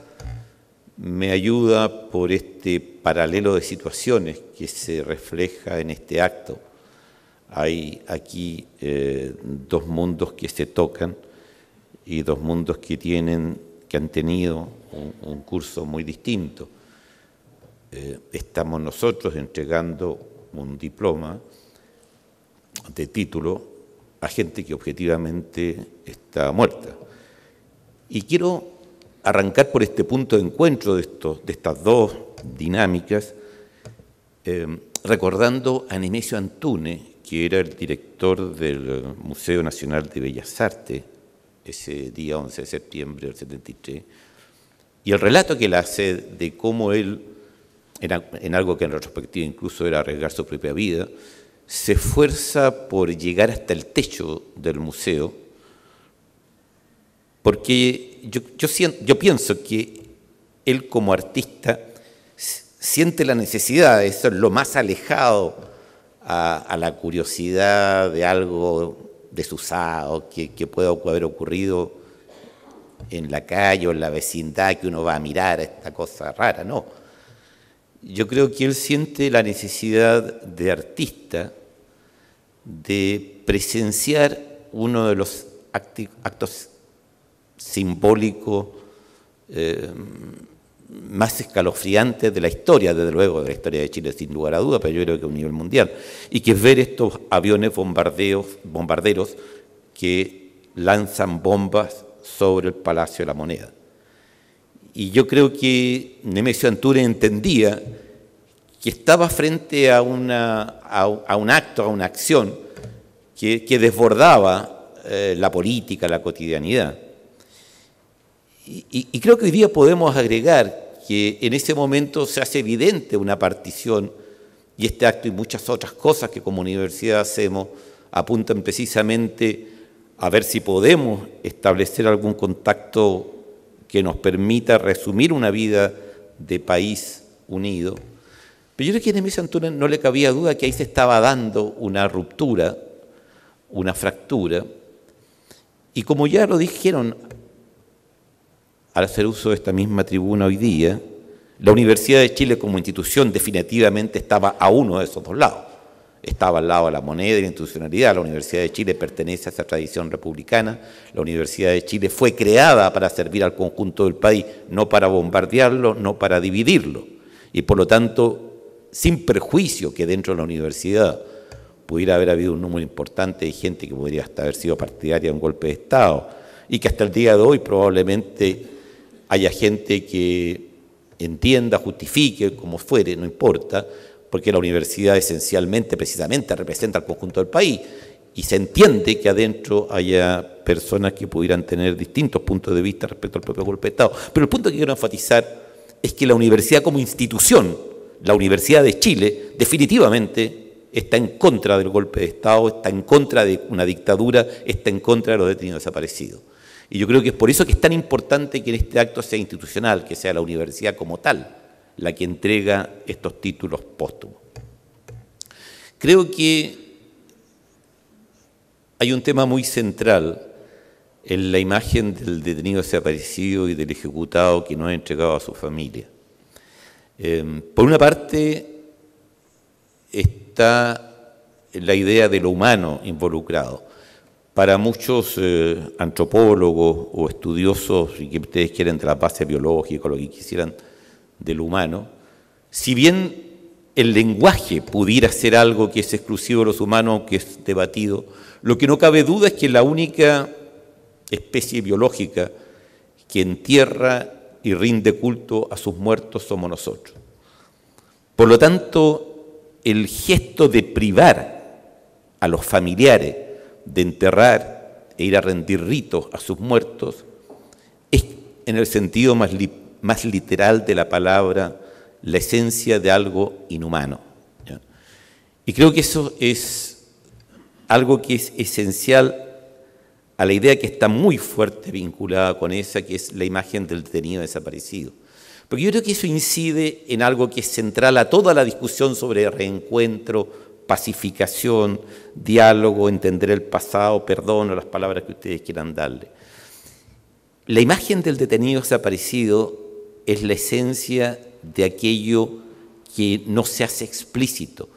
me ayuda por este paralelo de situaciones que se refleja en este acto, hay aquí eh, dos mundos que se tocan y dos mundos que, tienen, que han tenido un, un curso muy distinto. Eh, estamos nosotros entregando un diploma de título a gente que objetivamente está muerta. Y quiero arrancar por este punto de encuentro de, estos, de estas dos dinámicas, eh, recordando a Nemesio Antunes, que era el director del Museo Nacional de Bellas Artes, ese día once de septiembre del setenta y tres, y el relato que él hace de cómo él, en, en algo que en retrospectiva incluso era arriesgar su propia vida, se esfuerza por llegar hasta el techo del museo, porque yo, yo, siento, yo pienso que él como artista siente la necesidad, eso es lo más alejado a, a la curiosidad de algo desusado que, que pueda haber ocurrido en la calle o en la vecindad, que uno va a mirar a esta cosa rara, no. Yo creo que él siente la necesidad de artista de presenciar uno de los actos simbólicos eh, más escalofriantes de la historia, desde luego, de la historia de Chile, sin lugar a duda, pero yo creo que a un nivel mundial, y que es ver estos aviones bombardeos, bombarderos que lanzan bombas sobre el Palacio de la Moneda. Y yo creo que Nemesio Antunes entendía que estaba frente a, una, a, a un acto, a una acción que, que desbordaba eh, la política, la cotidianidad. Y, y, y creo que hoy día podemos agregar que en ese momento se hace evidente una partición, y este acto y muchas otras cosas que como universidad hacemos apuntan precisamente a ver si podemos establecer algún contacto que nos permita resumir una vida de país unido. Pero yo creo que a Nemesio Antunes no le cabía duda que ahí se estaba dando una ruptura, una fractura, y como ya lo dijeron al hacer uso de esta misma tribuna hoy día, la Universidad de Chile como institución definitivamente estaba a uno de esos dos lados. Estaba al lado de la moneda y la institucionalidad. La Universidad de Chile pertenece a esa tradición republicana. La Universidad de Chile fue creada para servir al conjunto del país, no para bombardearlo, no para dividirlo. Y por lo tanto, sin perjuicio que dentro de la universidad pudiera haber habido un número importante de gente que podría hasta haber sido partidaria de un golpe de Estado, y que hasta el día de hoy probablemente haya gente que entienda, justifique, como fuere, no importa, porque la universidad esencialmente, precisamente, representa al conjunto del país, y se entiende que adentro haya personas que pudieran tener distintos puntos de vista respecto al propio golpe de Estado. Pero el punto que quiero enfatizar es que la universidad como institución, la Universidad de Chile, definitivamente está en contra del golpe de Estado, está en contra de una dictadura, está en contra de los detenidos desaparecidos. Y yo creo que es por eso que es tan importante que en este acto sea institucional, que sea la universidad como tal la que entrega estos títulos póstumos. Creo que hay un tema muy central en la imagen del detenido desaparecido y del ejecutado que no ha entregado a su familia. Eh, por una parte está la idea de lo humano involucrado. Para muchos eh, antropólogos o estudiosos, y que ustedes quieran de la base biológica o lo que quisieran del humano, si bien el lenguaje pudiera ser algo que es exclusivo de los humanos, que es debatido, lo que no cabe duda es que la única especie biológica que entierra y rinde culto a sus muertos somos nosotros. Por lo tanto, el gesto de privar a los familiares de enterrar e ir a rendir ritos a sus muertos es, en el sentido más, li, más literal de la palabra, la esencia de algo inhumano, ¿ya? Y creo que eso es algo que es esencial a la idea que está muy fuerte vinculada con esa, que es la imagen del detenido desaparecido. Porque yo creo que eso incide en algo que es central a toda la discusión sobre reencuentro, pacificación, diálogo, entender el pasado, perdón o las palabras que ustedes quieran darle. La imagen del detenido desaparecido es la esencia de aquello que no se hace explícito, que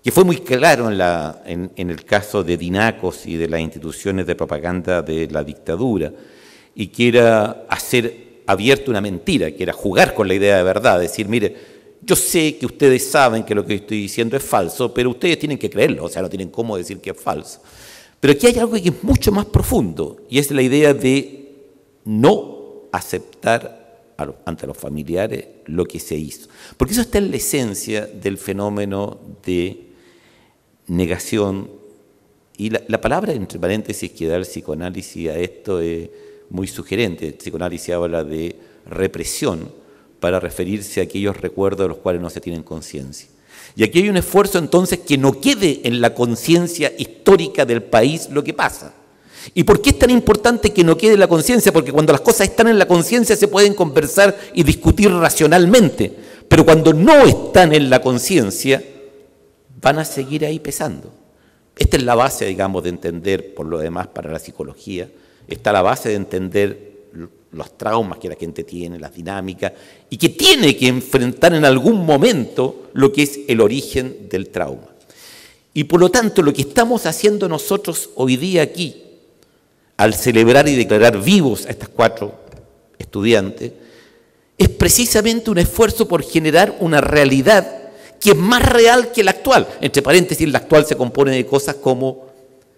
que fue muy claro en, la, en, en el caso de Dinacos y de las instituciones de propaganda de la dictadura, y que era hacer abierto una mentira, que era jugar con la idea de verdad, decir, mire, yo sé que ustedes saben que lo que estoy diciendo es falso, pero ustedes tienen que creerlo, o sea, no tienen cómo decir que es falso. Pero aquí hay algo que es mucho más profundo, y es la idea de no aceptar a los, ante los familiares lo que se hizo. Porque eso está en la esencia del fenómeno de negación. Y la, la palabra, entre paréntesis, que da el psicoanálisis a esto es muy sugerente. El psicoanálisis habla de represión para referirse a aquellos recuerdos de los cuales no se tienen conciencia. Y aquí hay un esfuerzo entonces que no quede en la conciencia histórica del país lo que pasa. ¿Y por qué es tan importante que no quede en la conciencia? Porque cuando las cosas están en la conciencia se pueden conversar y discutir racionalmente, pero cuando no están en la conciencia van a seguir ahí pesando. Esta es la base, digamos, de entender, por lo demás, para la psicología, está la base de entender los traumas que la gente tiene, las dinámicas, y que tiene que enfrentar en algún momento lo que es el origen del trauma. Y por lo tanto, lo que estamos haciendo nosotros hoy día aquí, al celebrar y declarar vivos a estas cuatro estudiantes, es precisamente un esfuerzo por generar una realidad que es más real que la actual. Entre paréntesis, la actual se compone de cosas como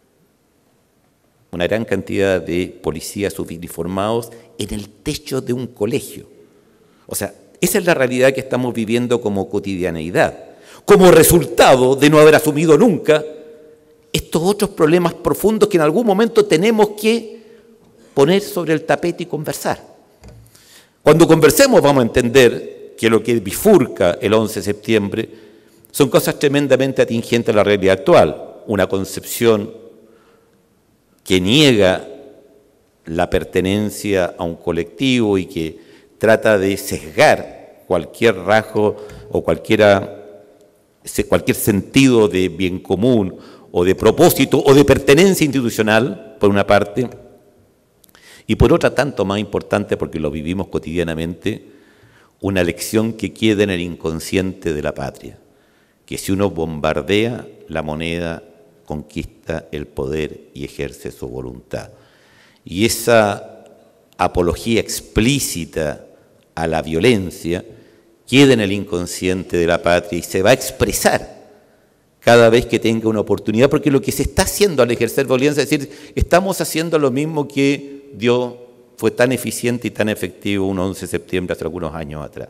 una gran cantidad de policías subuniformados en el techo de un colegio. O sea, esa es la realidad que estamos viviendo como cotidianeidad, como resultado de no haber asumido nunca estos otros problemas profundos que en algún momento tenemos que poner sobre el tapete y conversar. Cuando conversemos vamos a entender que lo que bifurca el once de septiembre son cosas tremendamente atingentes a la realidad actual, una concepción que niega la pertenencia a un colectivo y que trata de sesgar cualquier rasgo o cualquiera, cualquier sentido de bien común o de propósito o de pertenencia institucional, por una parte, y por otra, tanto más importante porque lo vivimos cotidianamente, una lección que queda en el inconsciente de la patria, que si uno bombardea la moneda, conquista el poder y ejerce su voluntad. Y esa apología explícita a la violencia queda en el inconsciente de la patria y se va a expresar cada vez que tenga una oportunidad, porque lo que se está haciendo al ejercer violencia es decir, estamos haciendo lo mismo que dio, fue tan eficiente y tan efectivo un once de septiembre hace algunos años atrás.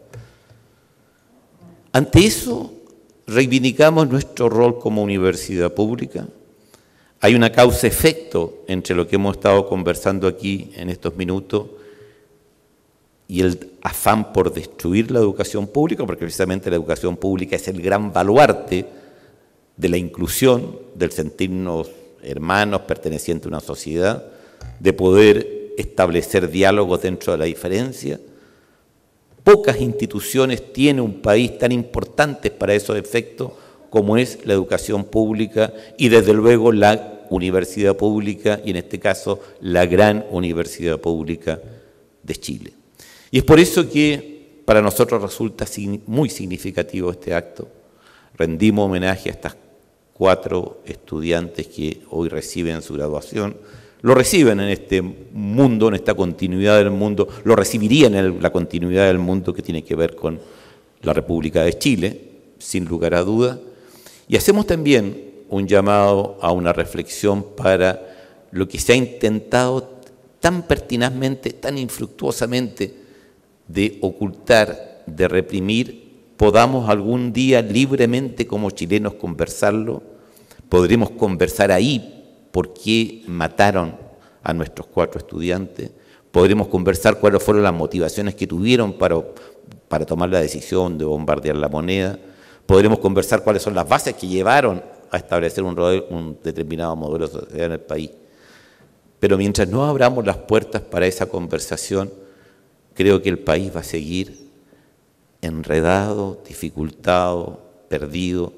Ante eso, reivindicamos nuestro rol como universidad pública. Hay una causa-efecto entre lo que hemos estado conversando aquí en estos minutos y el afán por destruir la educación pública, porque precisamente la educación pública es el gran baluarte de la inclusión, del sentirnos hermanos pertenecientes a una sociedad, de poder establecer diálogos dentro de la diferencia. Pocas instituciones tiene un país tan importantes para esos efectos como es la educación pública y desde luego la universidad pública y en este caso la gran universidad pública de Chile. Y es por eso que para nosotros resulta muy significativo este acto. Rendimos homenaje a estas cuatro estudiantes que hoy reciben su graduación. Lo reciben en este mundo, en esta continuidad del mundo, lo recibirían en la continuidad del mundo que tiene que ver con la República de Chile, sin lugar a duda. Y hacemos también un llamado a una reflexión para lo que se ha intentado tan pertinazmente, tan infructuosamente de ocultar, de reprimir, podamos algún día libremente como chilenos conversarlo, podremos conversar ahí por qué mataron a nuestros cuatro estudiantes, podremos conversar cuáles fueron las motivaciones que tuvieron para, para tomar la decisión de bombardear la moneda, podremos conversar cuáles son las bases que llevaron a establecer un, un determinado modelo de sociedad en el país. Pero mientras no abramos las puertas para esa conversación, creo que el país va a seguir enredado, dificultado, perdido,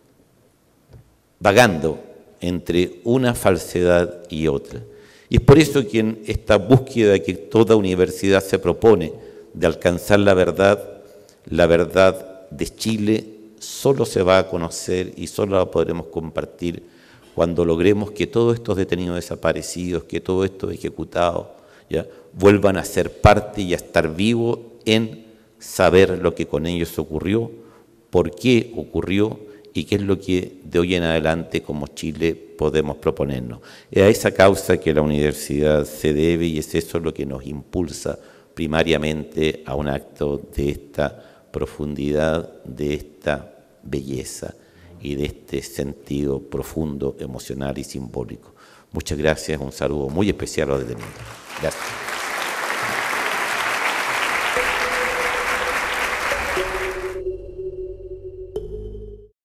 vagando entre una falsedad y otra. Y es por eso que en esta búsqueda que toda universidad se propone de alcanzar la verdad, la verdad de Chile solo se va a conocer y solo la podremos compartir cuando logremos que todos estos detenidos desaparecidos, que todos estos ejecutados, ¿ya?, vuelvan a ser parte y a estar vivos en saber lo que con ellos ocurrió, por qué ocurrió y qué es lo que de hoy en adelante como Chile podemos proponernos. Es a esa causa que la universidad se debe y es eso lo que nos impulsa primariamente a un acto de esta profundidad, de esta belleza y de este sentido profundo, emocional y simbólico. Muchas gracias, un saludo muy especial a los detenidos. Gracias.